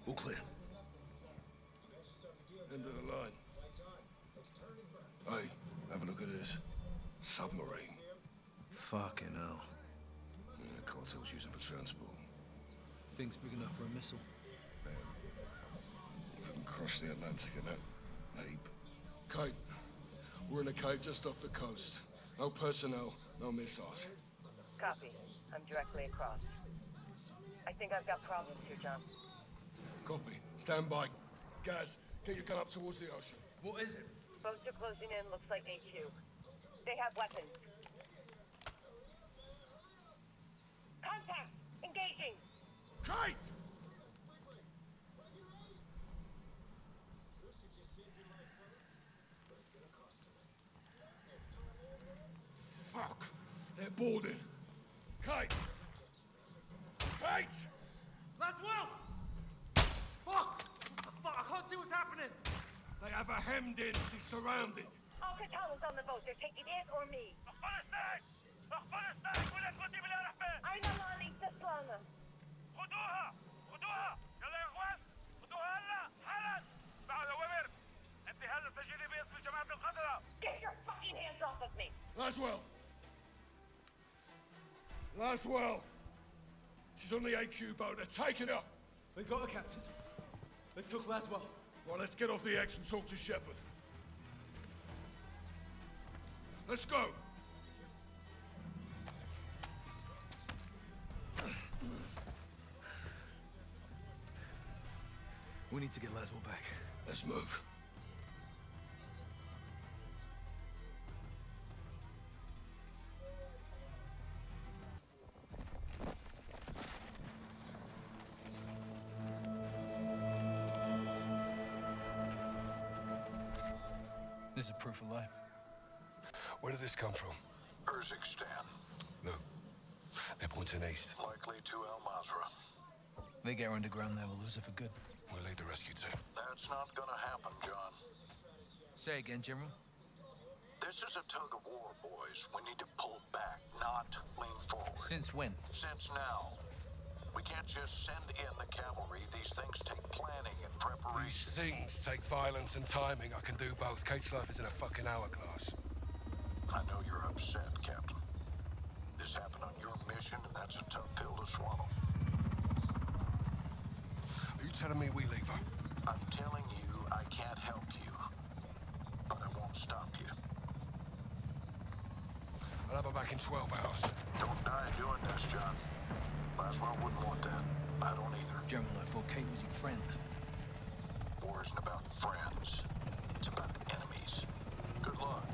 All clear. End of the line. Hey, have a look at this. Submarine. Fucking hell. Yeah, cartel's using for transport. Thing's big enough for a missile. You couldn't cross the Atlantic in that ape. Kate, we're in a cave just off the coast. No personnel, no missiles. Copy. I'm directly across. I think I've got problems here, John. Copy. Stand by. Gaz, get your gun up towards the ocean. What is it? Boats are closing in, looks like A Q. They have weapons. Contact! Engaging! Kate! Fuck! They're boarding. Kate! Kate! Laswell! Fuck! Fuck, I can't see what's happening. They have her hemmed in. She's surrounded. All Catalans on the boat. They're taking it or me. أخبرستك! أخبرستك ولا تودي بالأرحبة! أين مالي تسلانا؟ خدوها! خدوها! يلا يا اخوان! خدوها هلا! حالا! بعد أوامر! أنت هلا سجلي باسم جماعة القتلة! Get your fucking hands off of me! Laswell! Laswell! She's on the A Q boat. They're taking her. They got her, Captain. They took Laswell. Well, let's get off the X and talk to Shepard. Let's go. We need to get Laswell back. Let's move. This is proof of life. Where did this come from? Urzikstan, Look, they're pointing east. likely to Al Mazrah. They get her underground there, we'll lose her for good. We'll lead the rescue team. That's not gonna happen, John. Say again, General. This is a tug of war, boys. We need to pull back, not lean forward. Since when? Since now. We can't just send in the cavalry. These things take planning and These preparation. things take violence and timing. I can do both. Kate's life is in a fucking hourglass. I know you're upset, Captain. This happened on your mission, and that's a tough pill to swallow. Are you telling me we leave her? I'm telling you I can't help you, but I won't stop you. I'll have her back in twelve hours. Don't die doing this, John. Laswell wouldn't want that. I don't either. General, I thought Kate was your friend. War isn't about friends. It's about enemies. Good luck.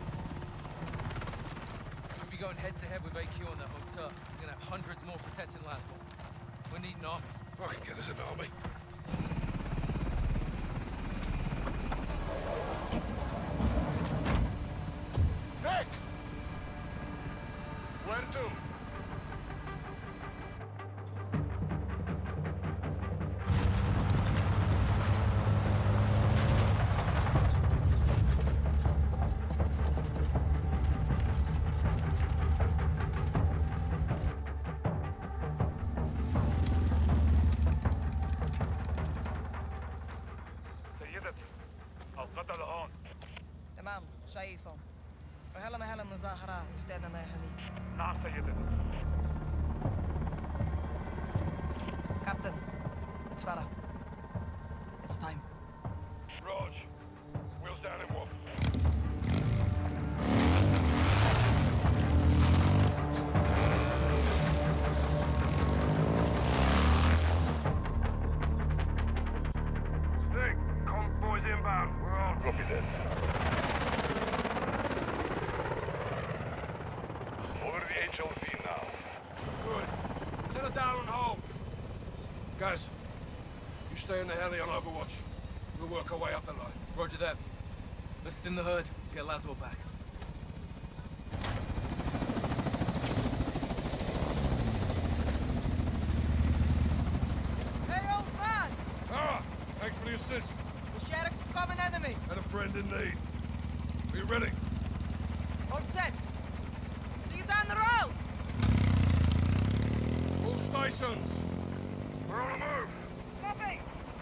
We'll be going head-to-head with A Q on that motor. We're gonna have hundreds more protecting Laswell. We need an army. I can get us an army. Nick! Where to? سيدتي القتل هون تمام شايفهم وهلا ما هلا مظاهرة استاذنا ما يهنيك نعم سيدتي كابتن it's Farah it's time Raj wheels down and walk Sting, convoy's inbound. We're on. Copy that. Over to the H L Z now. Good. Settle down and hold. Guys, you stay in the heli on Overwatch. We'll work our way up the line. Roger that. Let's thin the herd, get Laswell back. Hey old man Ah! Thanks for the assist. we share a common enemy And a friend in need. Are you ready? all set see you down the road All stations. We're on the move. Copy!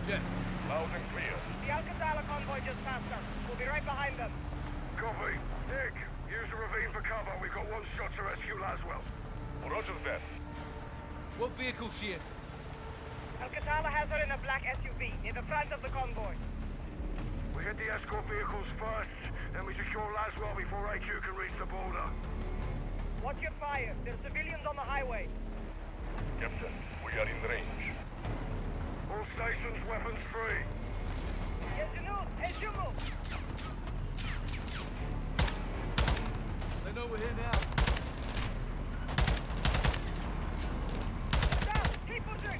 Jet. Loud and clear. The Alcatala convoy just passed us. We'll be right behind them. Copy. Nick, use the ravine for cover. We've got one shot to rescue Laswell. Roger that. What vehicle's she in? Alcatala has her in a black S U V near the front of the convoy. We hit the escort vehicles first, then we secure Laswell before A Q can reach the border. Watch your fire. There's civilians on the highway. Captain, we are in range. All stations, weapons free. They know we're here now. Keep pushing!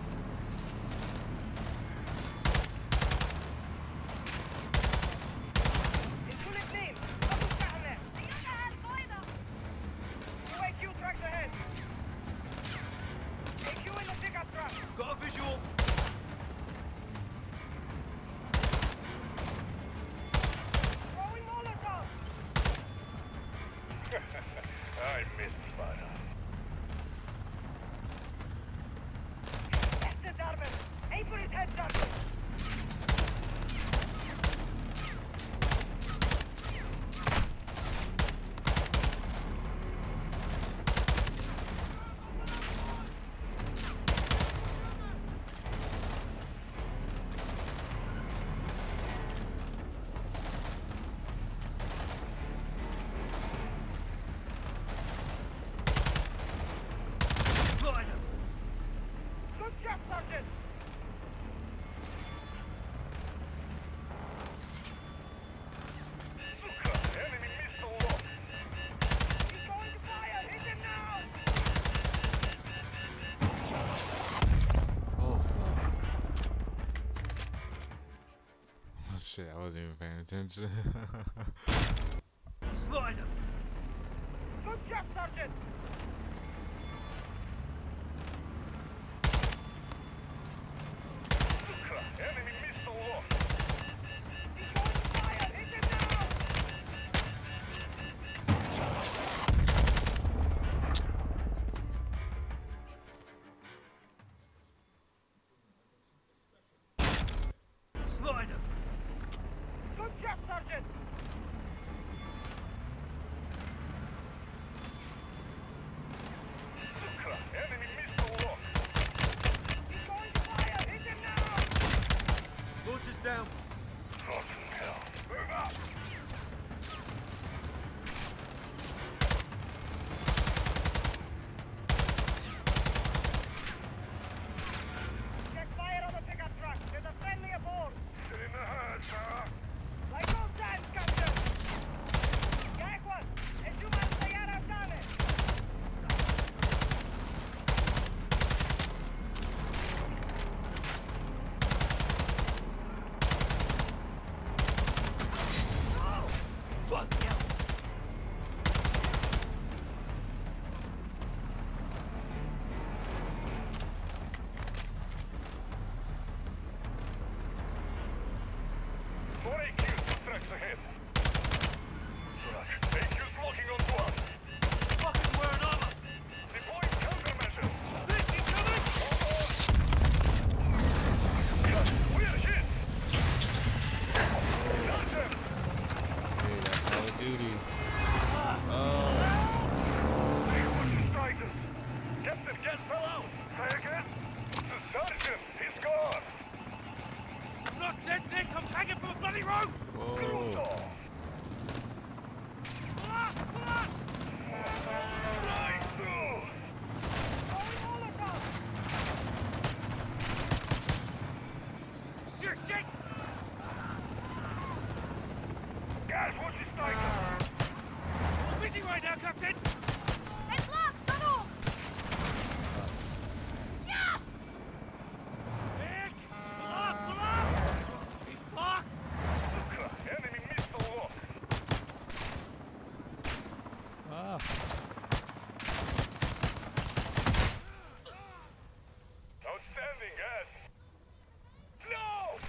Got a visual. I missed fire. That's the Darman. Aim for his head, Darman. Shit, I wasn't even paying attention. Slide him. Good job, Sergeant. Enemy missile lost. He's going to fire. Hit him now. Slide him. Good job, Sergeant. Enemy missile lost. He's going to fire. Hit him now. Launch is down. Rotten hell. Move up. Check fire on the pickup truck. There's a friendly aboard. Still in the herd, sir. Like old times, Captain. Jaguar, الجمل السيارة قدامك. Bloody hell. Four A Qs, two tracks ahead. Roger. A Qs blocking on one. Fuckers wearing armor. Deploying countermeasures. Nick, you coming? Cut. We are hit. Sergeant. Hey, that's Call of Duty. Oh, Hey, what's the status? Captain, gas fell out. Say again? The sergeant, he's gone. I'm not dead, Nick. I'm hanging from a bloody rope. whoa. Brutal. Ah, ah. Right through. Shit, shit. Guys, what's your status? I'm busy right now, Captain. اطلاق صاروخ. Yes! Nick, pull up, pull up. Fuck. Enemy missile lost. Ah. Outstanding, guys. No!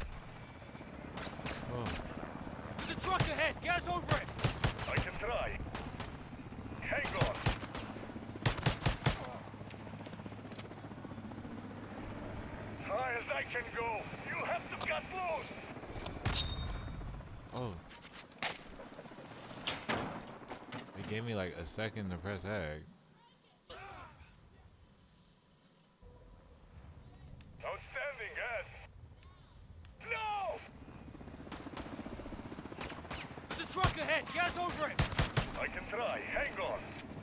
Oh. There's a truck ahead. Get us over it. I can try. Hang on. High as I can go. You have to Oh. It gave me like a second to press ag. Outstanding, yes. No! There's a truck ahead! Gas over it! I can try. Hang on.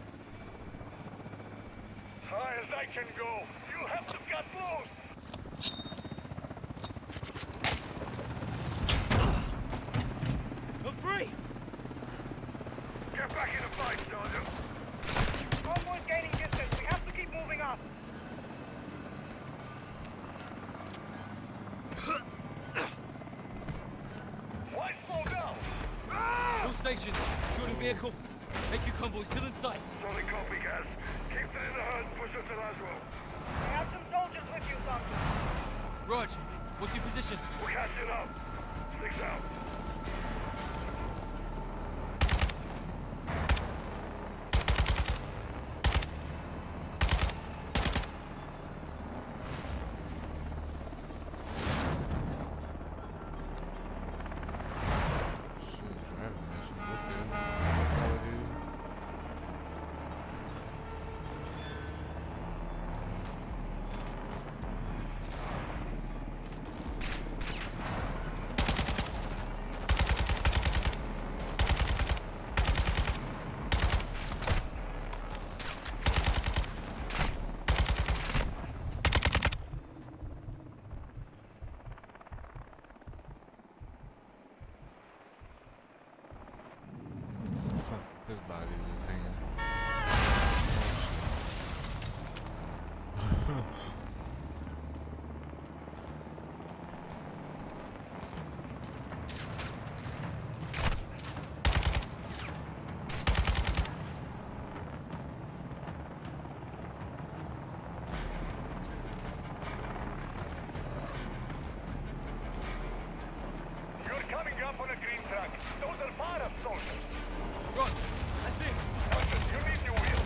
High as I can go. You have to cut loose. I'm free! Get back in the fight, Sergeant. Convoy's gaining distance. We have to keep moving up. Why slow down? All stations, securing vehicle. Take your convoy still in sight. Solid copy, Gaz. Keep it in the herd and push it to Laswell. We have some soldiers with you, Sergeant. Rog, what's your position? We're catching up. Six out. His body's just hanging. You're coming up on a green truck. Those are fire soldiers. Rog, that's it. Sergeant, you need your wheel.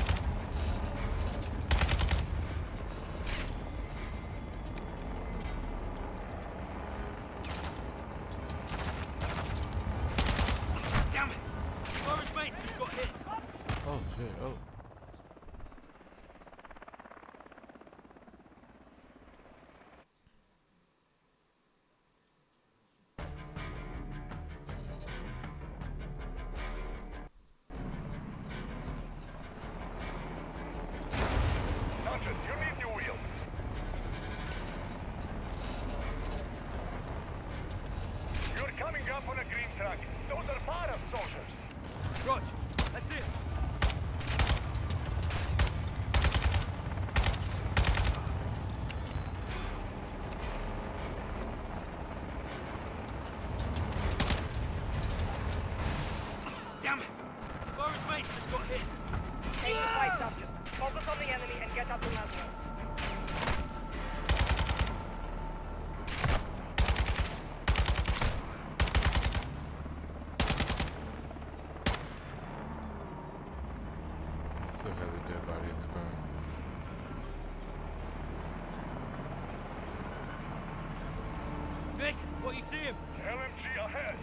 Damn it! Forest base just got hit. Oh shit, oh. Sergeant, you need your wheel. You're coming up on a green truck. Those are fire soldiers. Rog, that's it. Damn it! Forest base just got hit. Take the fight, Sergeant. Focus on the enemy and get up to Laswell. Still has a dead body in the car. Nick, what you see him? L M G ahead.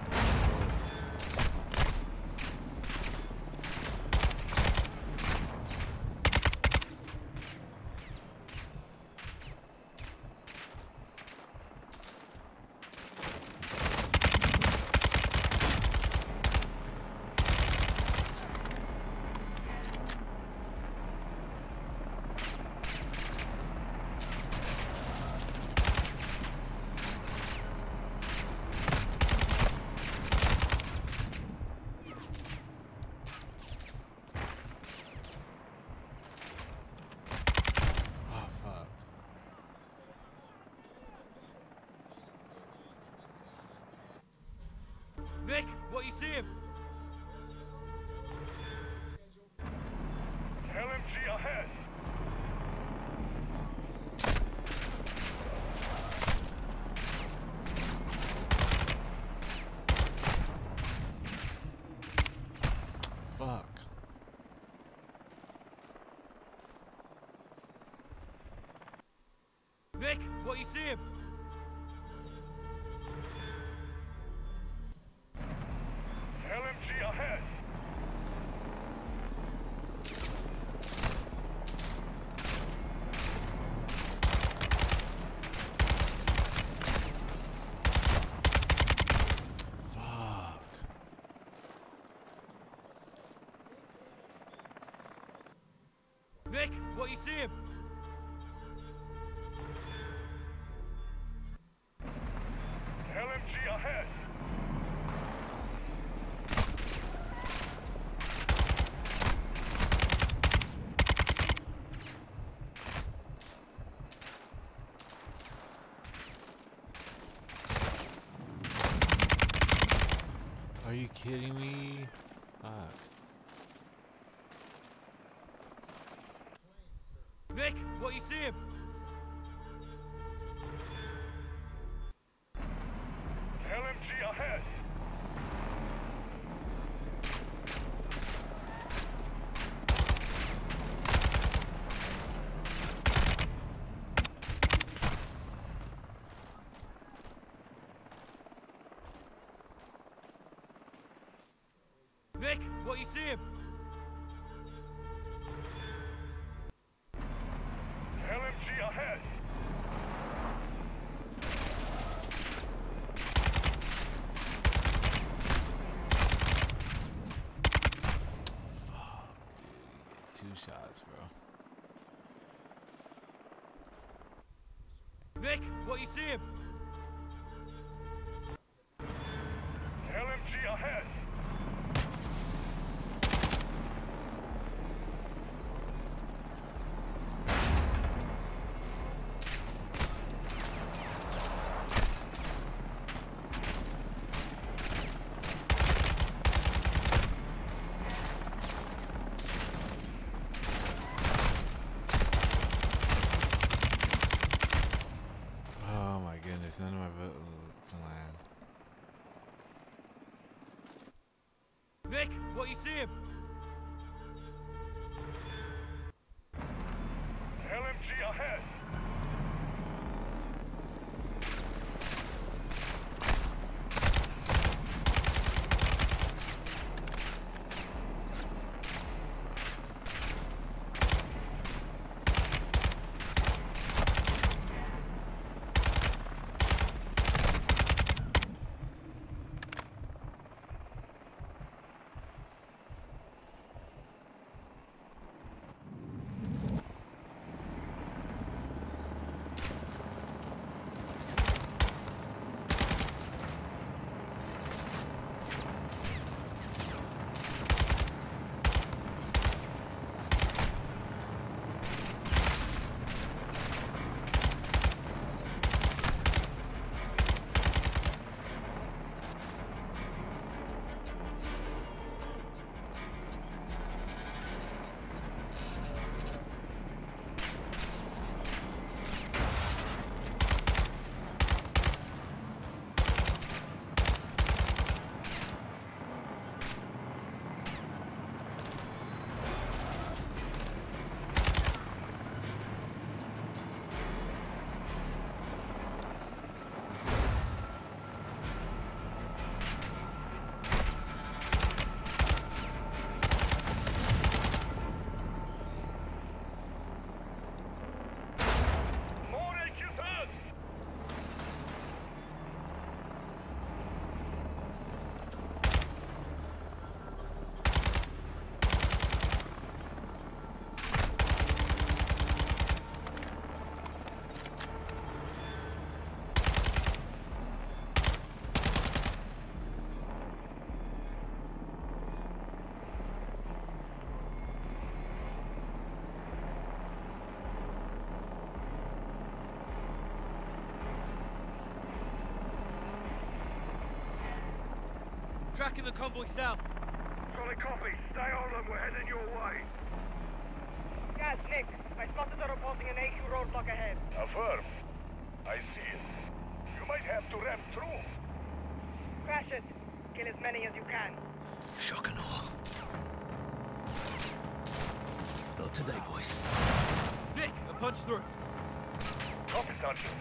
Oh fuck. Nick, what you see him? L M G ahead. Fuck. Nick, what you see him? see him? L M G ahead. Are you kidding me? Fuck. Nick, what you see him? L M G ahead. Nick, what you see him? L M G ahead. Two shots, bro. Nick, what you see him? L M G ahead. Oh my goodness, none of my votes can land. Nick, what you see him? L M G ahead. More A Q thirds. Tracking the convoy south. Solid copy. Stay on them. We're heading your way. Guys, Nick, I spotted a reporting an A Q roadblock ahead. Affirm. I see it. You might have to ramp through. Crash it. Kill as many as you can. Shock and awe. Not today, boys. Nick, a punch through. Copy, Sergeant.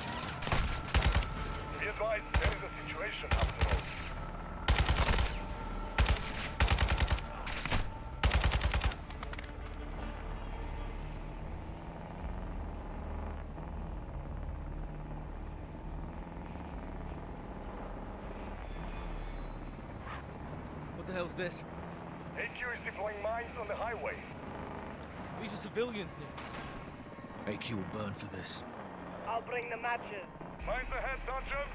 Be advised, there is a situation after all. What the hell's this? A Q is deploying mines on the highway. These are civilians, Nick. A Q will burn for this. I'll bring the matches. Mine's ahead, Sergeant.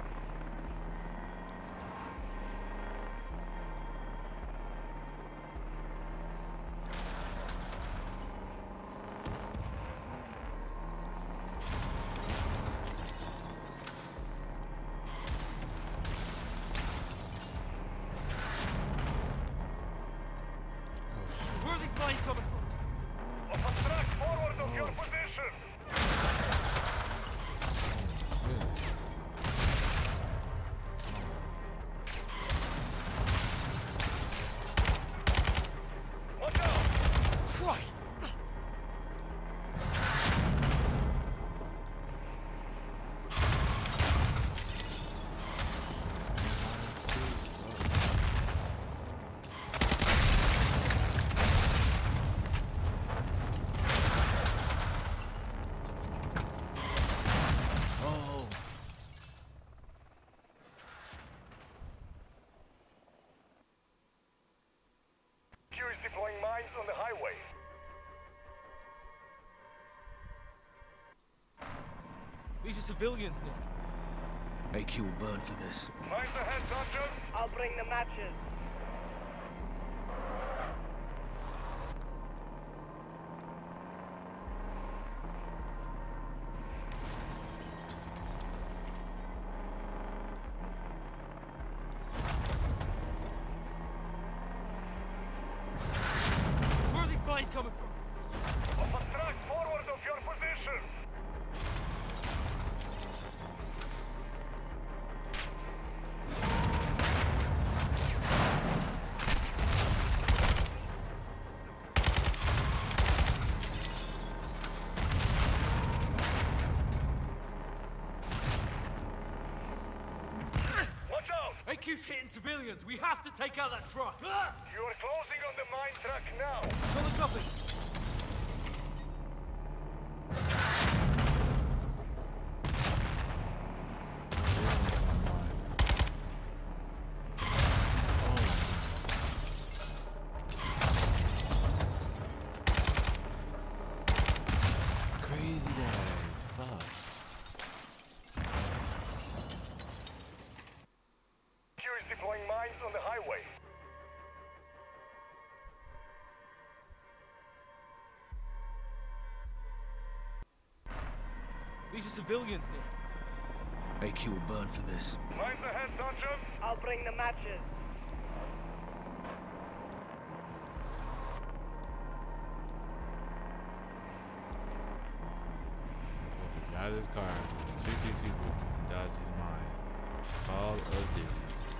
Where are these bodies coming from? Off a track forward of your position. Watch out! Christ! Oh, Q is deploying mines on the highway. These are civilians, Nick. A Q will burn for this. Mines ahead, Sergeant. I'll bring the matches. Where are these bodies coming from? Off a track forward of your position. Watch out! A Q's hitting civilians. We have to take out that truck. Ah! You are closing on the mine track now. Solid copy. Crazy guys. Fuck. Q is deploying mines on the highway. These are civilians, Nick. A Q will burn for this. Mines ahead, Sergeant. I'll bring the matches. Supposed to get out of his car, shoot these people, and dodge these mines. Call of Duty.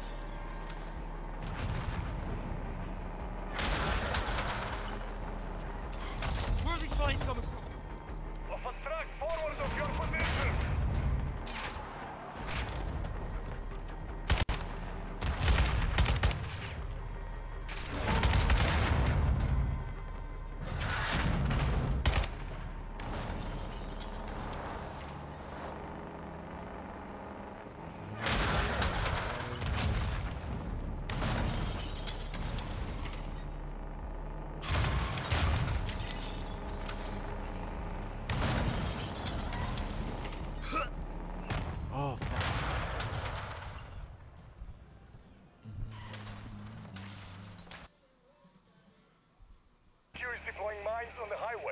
Where are these bodies coming from? Off a track forward of your position. Oh, fuck. Q is deploying mines on the highway.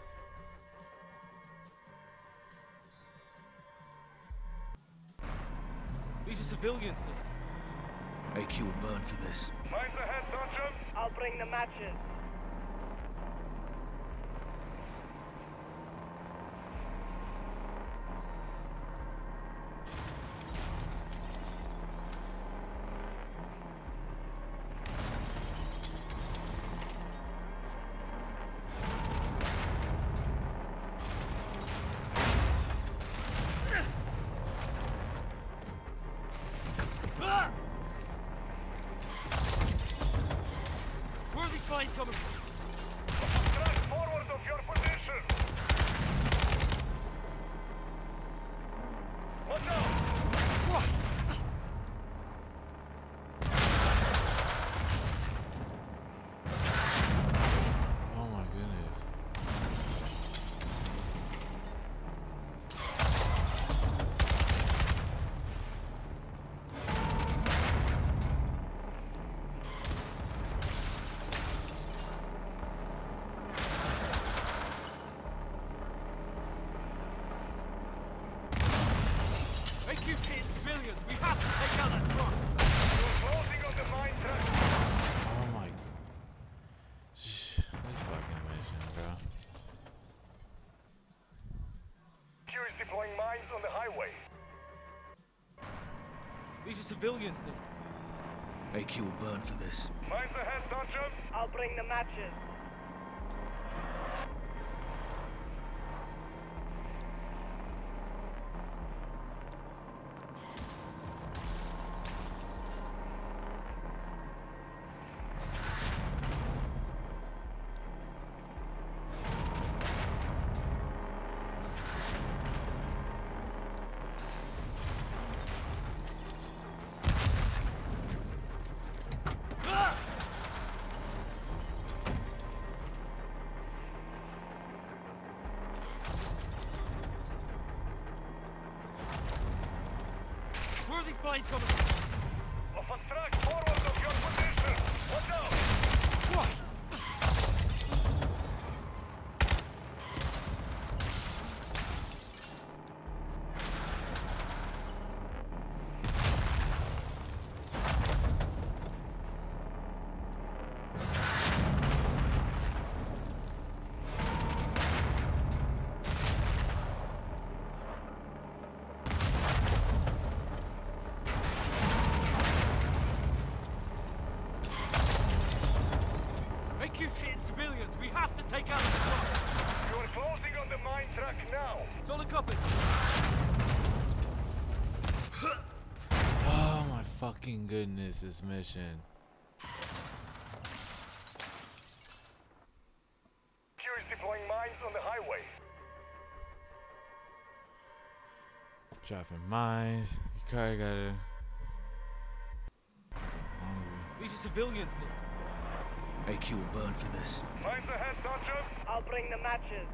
These are civilians, Nick. A Q will burn for this. Mines ahead, Sergeant. I'll bring the matches. Ah! Where are these bodies coming from? Track forward of your position. Watch out! Christ! Oh my goodness. civilians! We have to take out that truck! You're closing on the mine track. Oh my. This fucking mission, bro. Q is deploying mines on the highway. These are civilians, Nick. A Q will burn for this. Mines ahead, Sancho. I'll bring the matches. Where are these bodies coming from? Off a track forward of your position. Watch out! Christ! A Q's hitting civilians! We have to take out the truck! You're closing on the mine track now. Solid copy! Oh my fucking goodness, this mission. Q is deploying mines on the highway. Dropping mines. You kinda gotta. Hungry. These are civilians, Nick. A Q will burn for this. Mines ahead, Sancho. I'll bring the matches.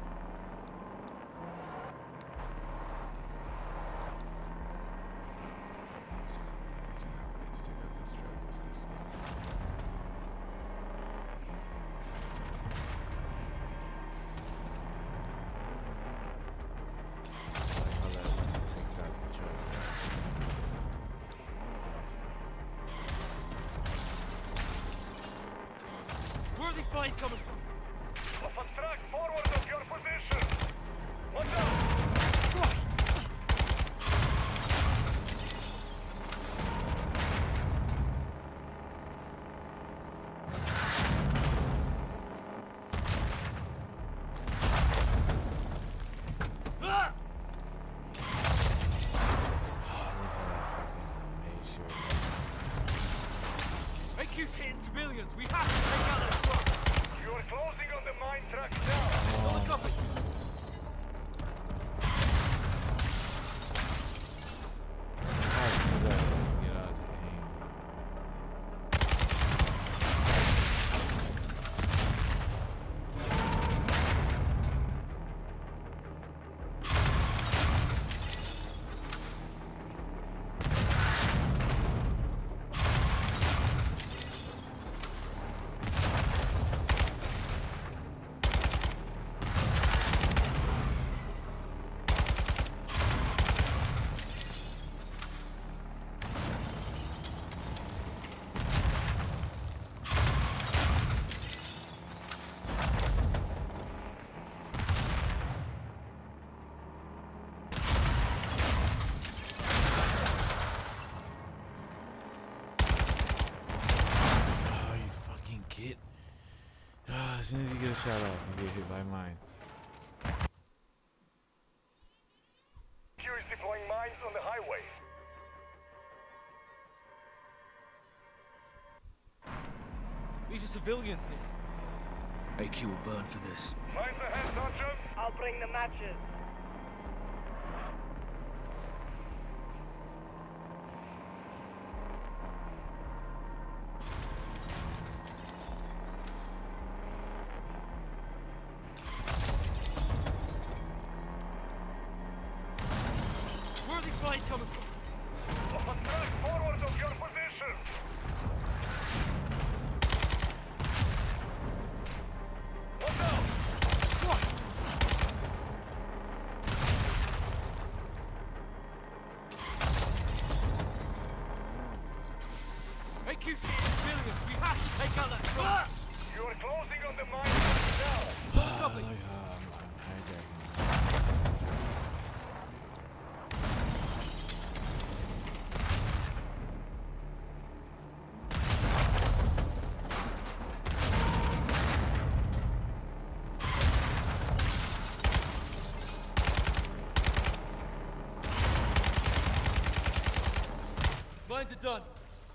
I cannot wait to take out this truck. This goes I like how that takes out the truck. Where are these bodies coming from? Off a track forward of your position. Watch out! Christ! Ah! A Q's hitting civilians! We have to take out that truck! You're closing on the mine track now. Solid copy! Get out to aim. Oh, you fucking kid. Ah, as soon as you get a shot off, you get hit by mine. Q is deploying mines on the highway. These are civilians, Nick. A Q will burn for this. Mines ahead, Sancho. I'll bring the matches. Where are these bodies coming from? Off a track forward of your position. Watch out! Christ! Q's hitting civilians. We have to take out that truck. You are closing on the mine now. I Copy. like how I'm, I'm hijacking. Mines are done.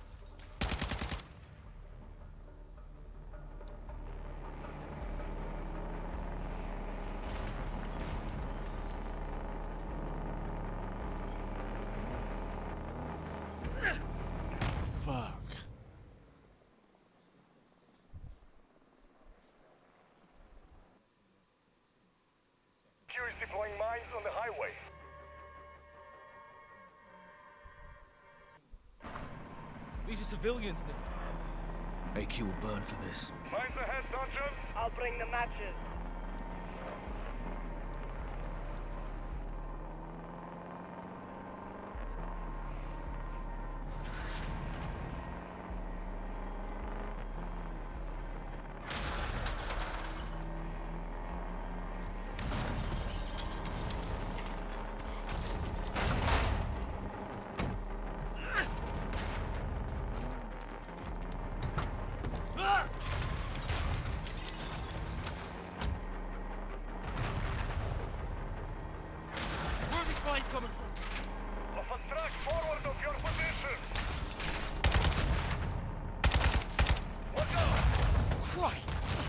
Fuck. Q is deploying mines on the highway. These are civilians, Nick. A Q will burn for this. Mines ahead, Sergeant. I'll bring the matches. Where are these mines coming from? Off a track forward of your position. Watch out! Christ!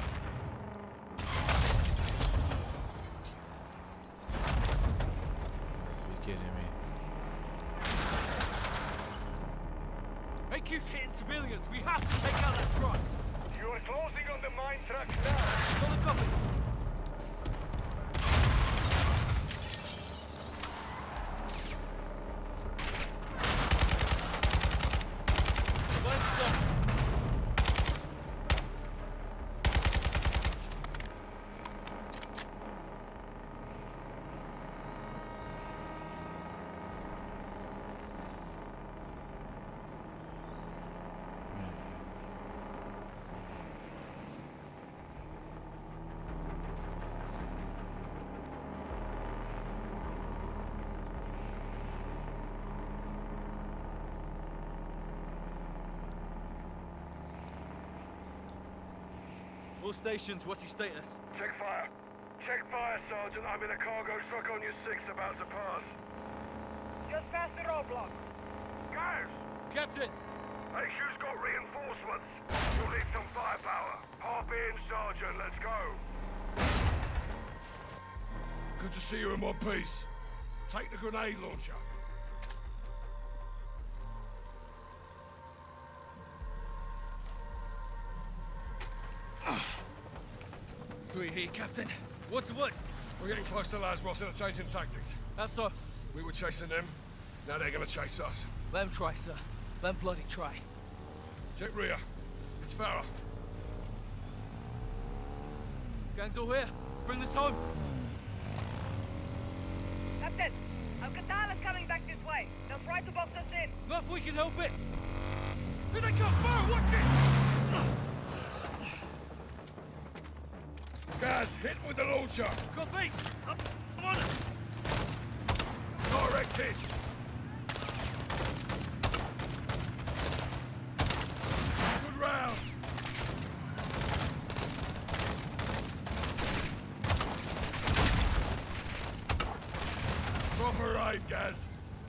Must be kidding me. A Q's hitting civilians. We have to take out that truck. You are closing on the mine track now. Solid copy. Mines are done. All stations, what's your status? Check fire. Check fire, Sergeant. I'm in a cargo truck on your six about to pass. Just past the roadblock. Guys! Captain! A Q's got reinforcements. You'll need some firepower. Hop in, Sergeant. Let's go. Good to see you in one piece. Take the grenade launcher. Sweet here, Captain. What's the word? We're getting close to Lasros and are changing tactics. How so? We were chasing them, now they're gonna chase us. Let them try, sir. Let them bloody try. Check rear. It's Farah. Gang's all here. Let's bring this home. Captain, Al-Qatala's coming back this way. They'll try to box us in. Not if we can help it. Here they come! Fire! Watch it! Guys, hit with the launcher. Copy! Up. I'm on it! Direct hit. Good round. Proper aim, Gaz.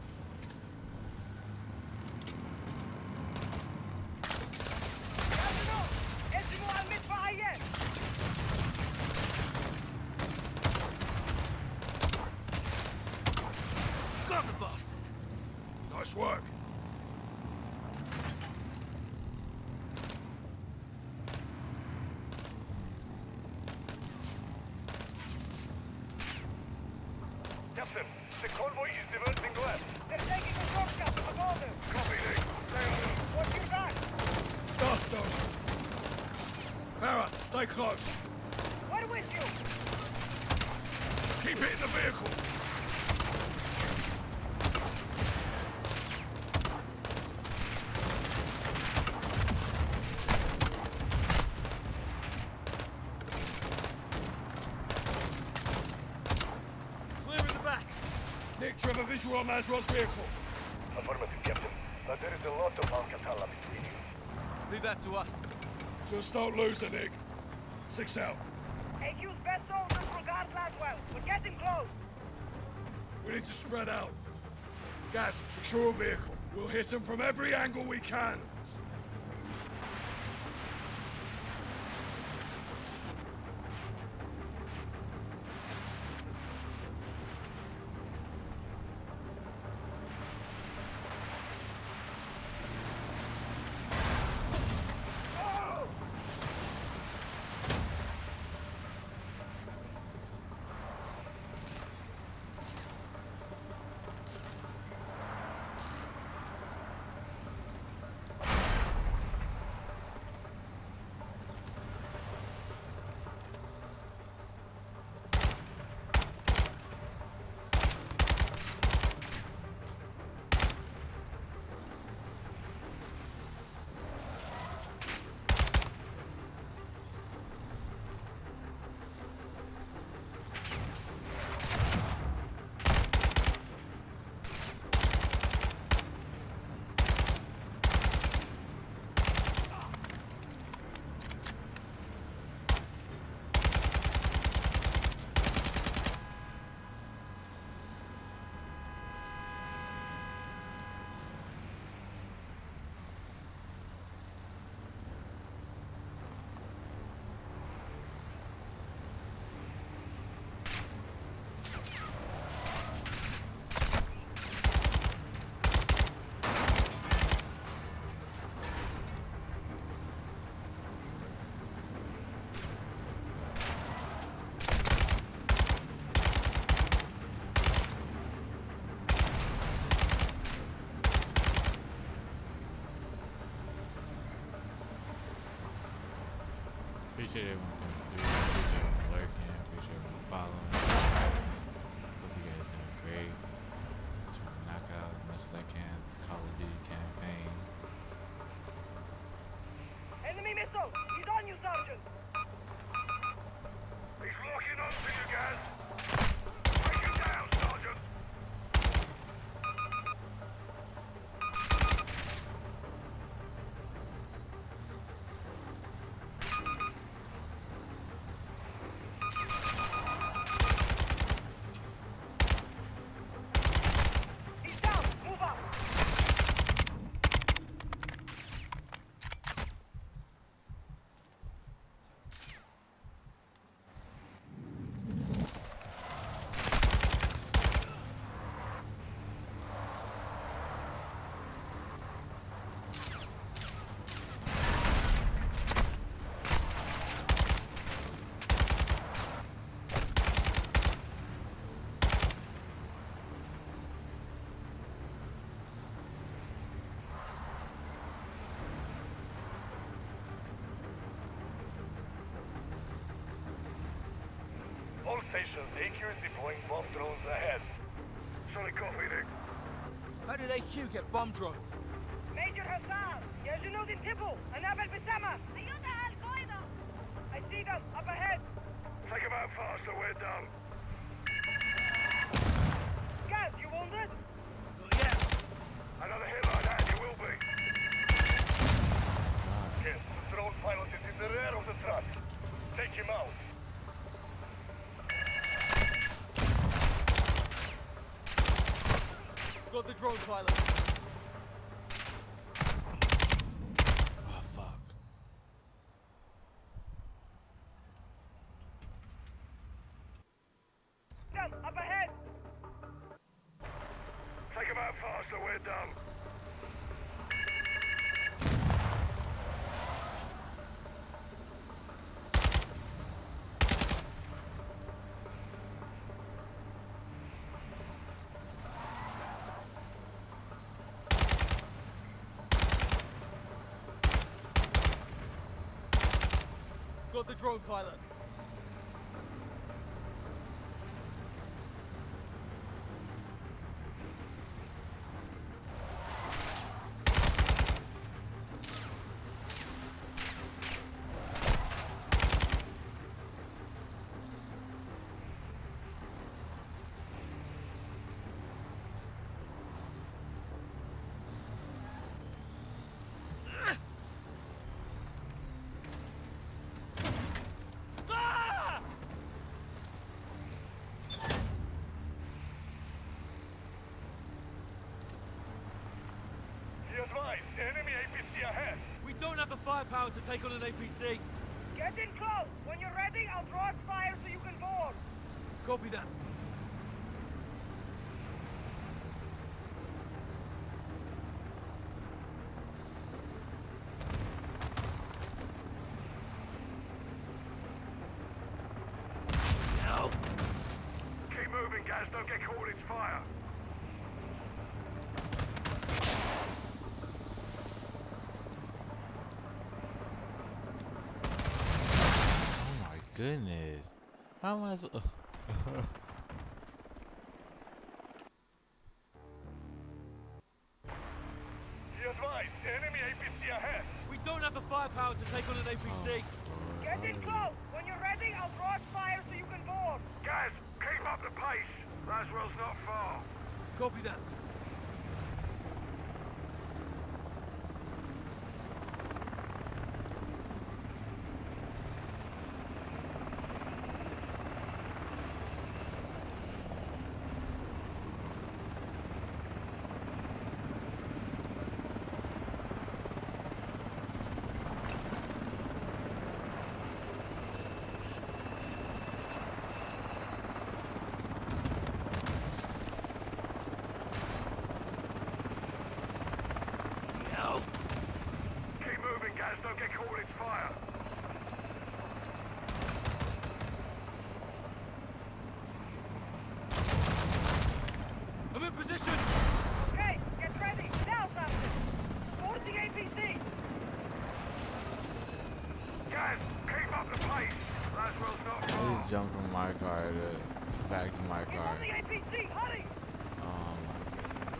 Got the bastard! Nice work. Captain, the convoy is diverting left. They're taking the shortcut above them. Copy, Nick. Stay on them. Watch your back. Dust them. Farah, stay close. We're with you. Keep hitting the vehicle. visual on Mazroz's vehicle. Affirmative, Captain. But there is a lot of Alcatala between you. Leave that to us. Just don't lose it, Nick. Six out. A Q's best soldiers will guard Laswell. We're getting close. We need to spread out. Guys, secure a vehicle. We'll hit them from every angle we can. Appreciate everyone coming through. Appreciate everyone lurking. Appreciate everyone following. Hope you guys doing great. Just trying to knock out as much as I can this Call of Duty campaign. Enemy missile! He's on you, Sergeant! He's locking on to you guys. Break him down, Sergeant. He's down! Move up! All stations, A Q is deploying bomb drones ahead. Solid copy, Nick. How did A Q get bomb drones? Major Hassan! يا جنود انتبهوا! أنابل بالسما! أيها القاعدة! I see them! Up ahead! Take him out faster, we're done. Gaz, you wounded? Yeah. Another hit like that, you will be. Yes, the drone pilot is in the rear of the truck. Take him out. Got the drone pilot. Oh, fuck. Them! Up ahead! Take him out faster, we're done. Got the drone pilot. advised, enemy A P C ahead. We don't have the firepower to take on an A P C. Get in close. When you're ready, I'll draw its fire so you can board. Copy that. Keep moving, guys. Don't get caught in its fire. Oh my goodness. How am I so Be advised, enemy A P C ahead. We don't have the firepower to take on an A P C. Get in close. When you're ready, I'll draw its fire so you can board. Guys, keep up the pace. Laswell's not far. Copy that. Keep moving, guys. Don't get caught in its fire. I'm in position. Okay, get ready. Now, Samson. Board the A P C. Guys, keep up the pace. Laswell's not I far. just jumped from my car to back to my Get car. on the A P C. Hurry. Oh my goodness.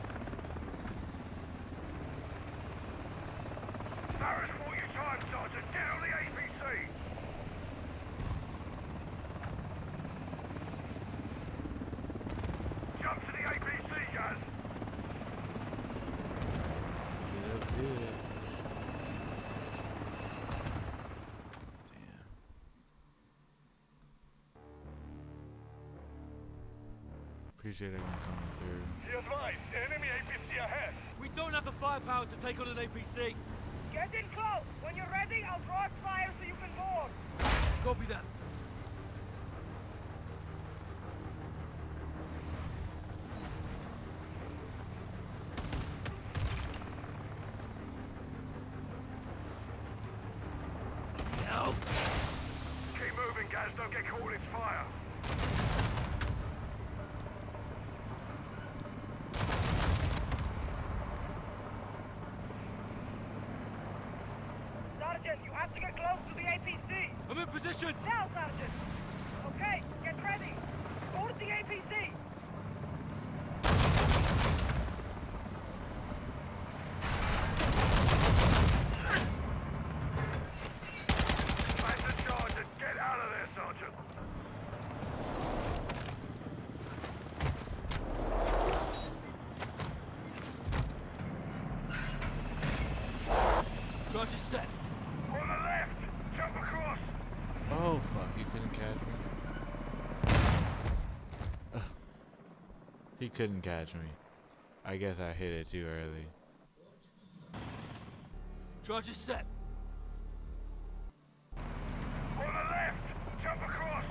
Sarah's fought you time, Sergeant. Get on the A P C. Jump to the A P C, guys. Get up to it. Damn. Appreciate everyone coming through. Be advised, enemy A P C ahead. We don't have the firepower to take on an A P C. Get in close. When you're ready, I'll draw its fire so you can board. Copy that. Keep moving, guys. Don't get caught in its fire. Sergeant, you have to get close to the A P C. I'm in position. Now, Sergeant. Okay, get ready. Board the A P C. Back to charge and get out of there, Sergeant. Charge is set. On the left. Jump across. Oh fuck, he couldn't catch me. Ugh. He couldn't catch me. I guess I hit it too early. Charge is set. On the left. Jump across.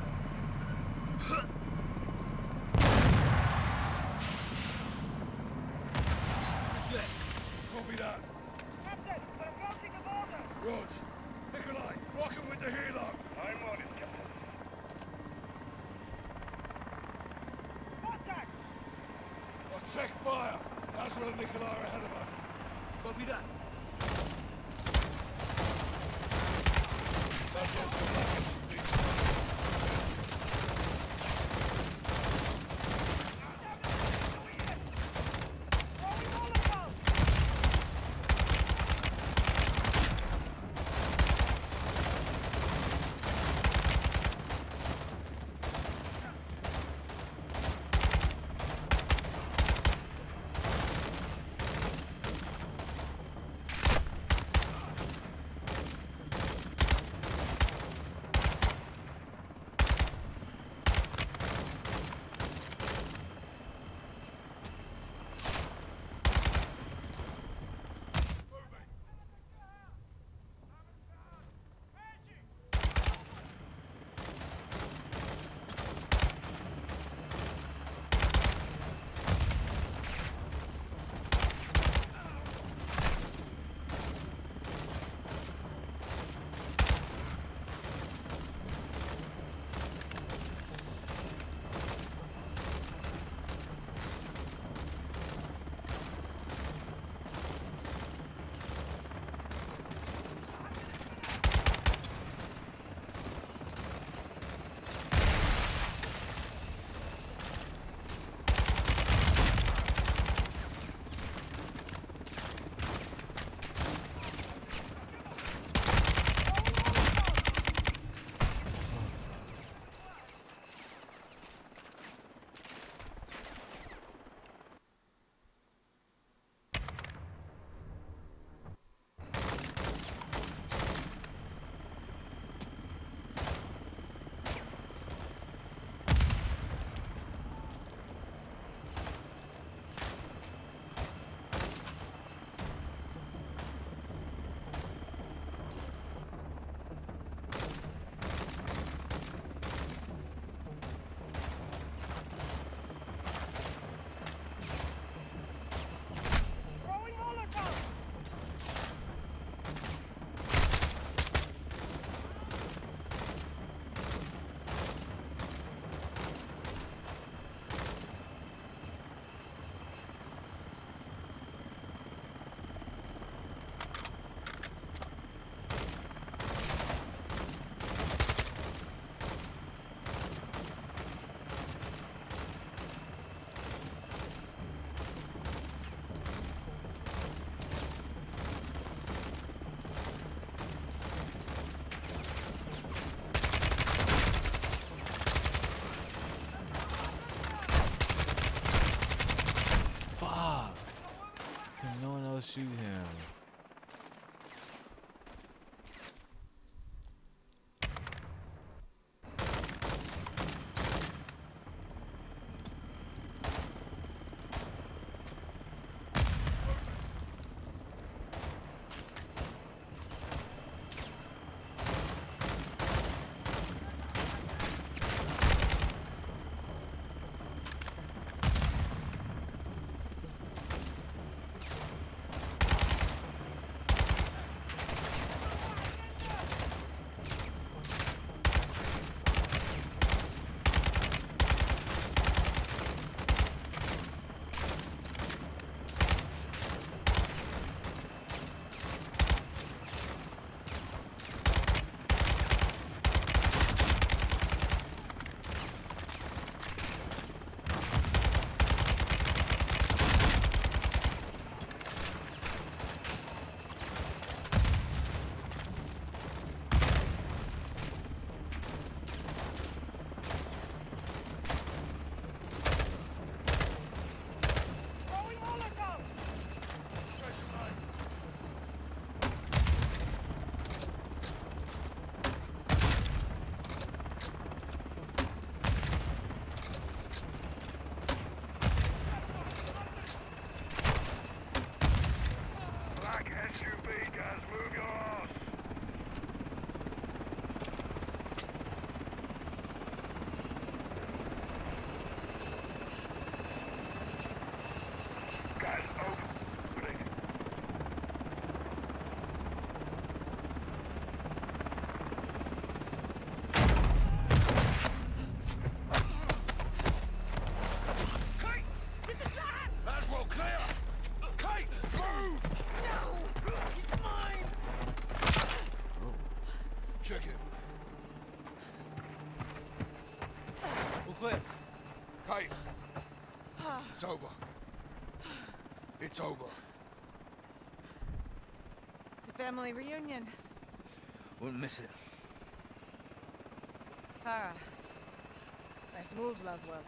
Dead. Copy that. Captain, we're approaching the border. Rog. Nikolai, rock him with the helo. I'm on it, Captain. Contact. I'll check fire. Laswell and Nikolai are ahead of us. Copy that. Laswell's got back as she leads. Throwing Molotov. Can no one else shoot him? Check it. We're clear. Kate. It's over. It's over. It's a family reunion. Wouldn't miss it. Farah, Nice moves, Laswell.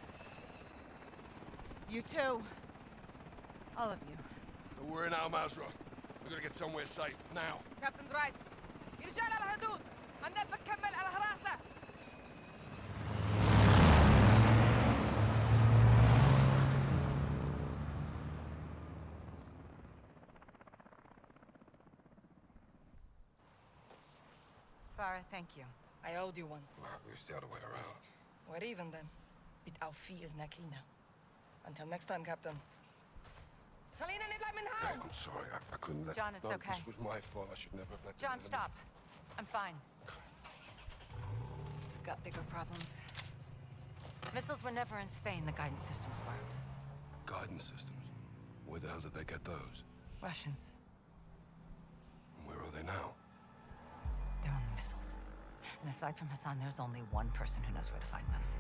you too. All of you. We're in Al Mazrah. We're gonna get somewhere safe, now. Captain's right. رجال على الحدود. عندنا بكمل على هراسة. Farah, thank you. I owed you one. Well, it's the other way around. We're even then. بالتوفيق نكينا. Until next time, Captain. خلينا نطلع من Kate, هون. I'm sorry. I, I couldn't let... John, it's no, okay. This was my fault. I should never have let... John, the enemy- stop. I'm fine. We've got bigger problems. Missiles were never in Spain. The guidance systems were. Guidance systems? Where the hell did they get those? Russians. Where are they now? They're on the missiles. And aside from Hassan, there's only one person who knows where to find them.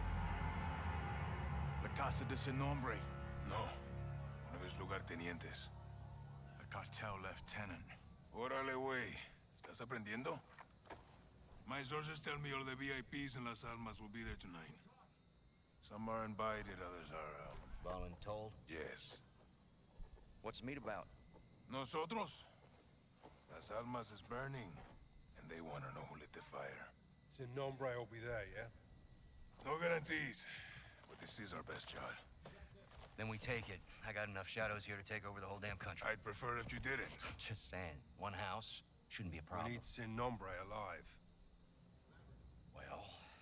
La Casa de Sin Nombre. No. One of his lugartenientes. A cartel lieutenant. Órale, güey. ¿Estás aprendiendo? My sources tell me all the V I Ps in Las Almas will be there tonight. Some are invited, others are, um... Voluntold? Yes. What's the meet about? Nosotros? Las Almas is burning, and they want to know who lit the fire. Sin Nombre will be there, yeah? No guarantees, but this is our best shot. Then we take it. I got enough shadows here to take over the whole damn country. I'd prefer if you didn't. Just saying. One house shouldn't be a problem. We need Sin Nombre alive. Well...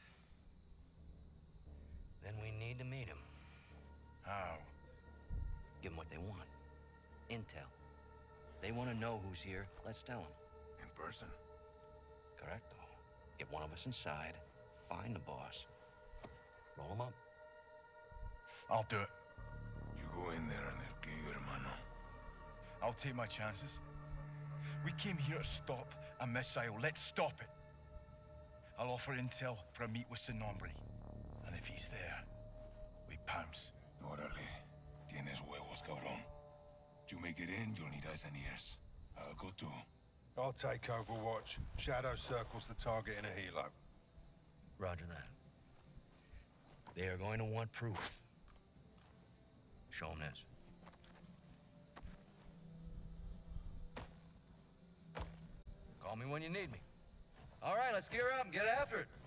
then we need to meet him. How? Give them what they want. Intel. They want to know who's here. Let's tell them. In person? Correcto. Get one of us inside, find the boss, roll him up. I'll do it. You go in there and they'll kill you, hermano. I'll take my chances. We came here to stop a missile. Let's stop it. I'll offer intel for a meet with Sin Nombre. And if he's there, we pounce. Órale. Tienes huevos, cabrón. You make it in, you'll need eyes and ears. I'll go too. I'll take Overwatch. Shadow circles the target in a helo. Roger that. They are going to want proof. Show them this. Call me when you need me. All right, let's gear up and get after it.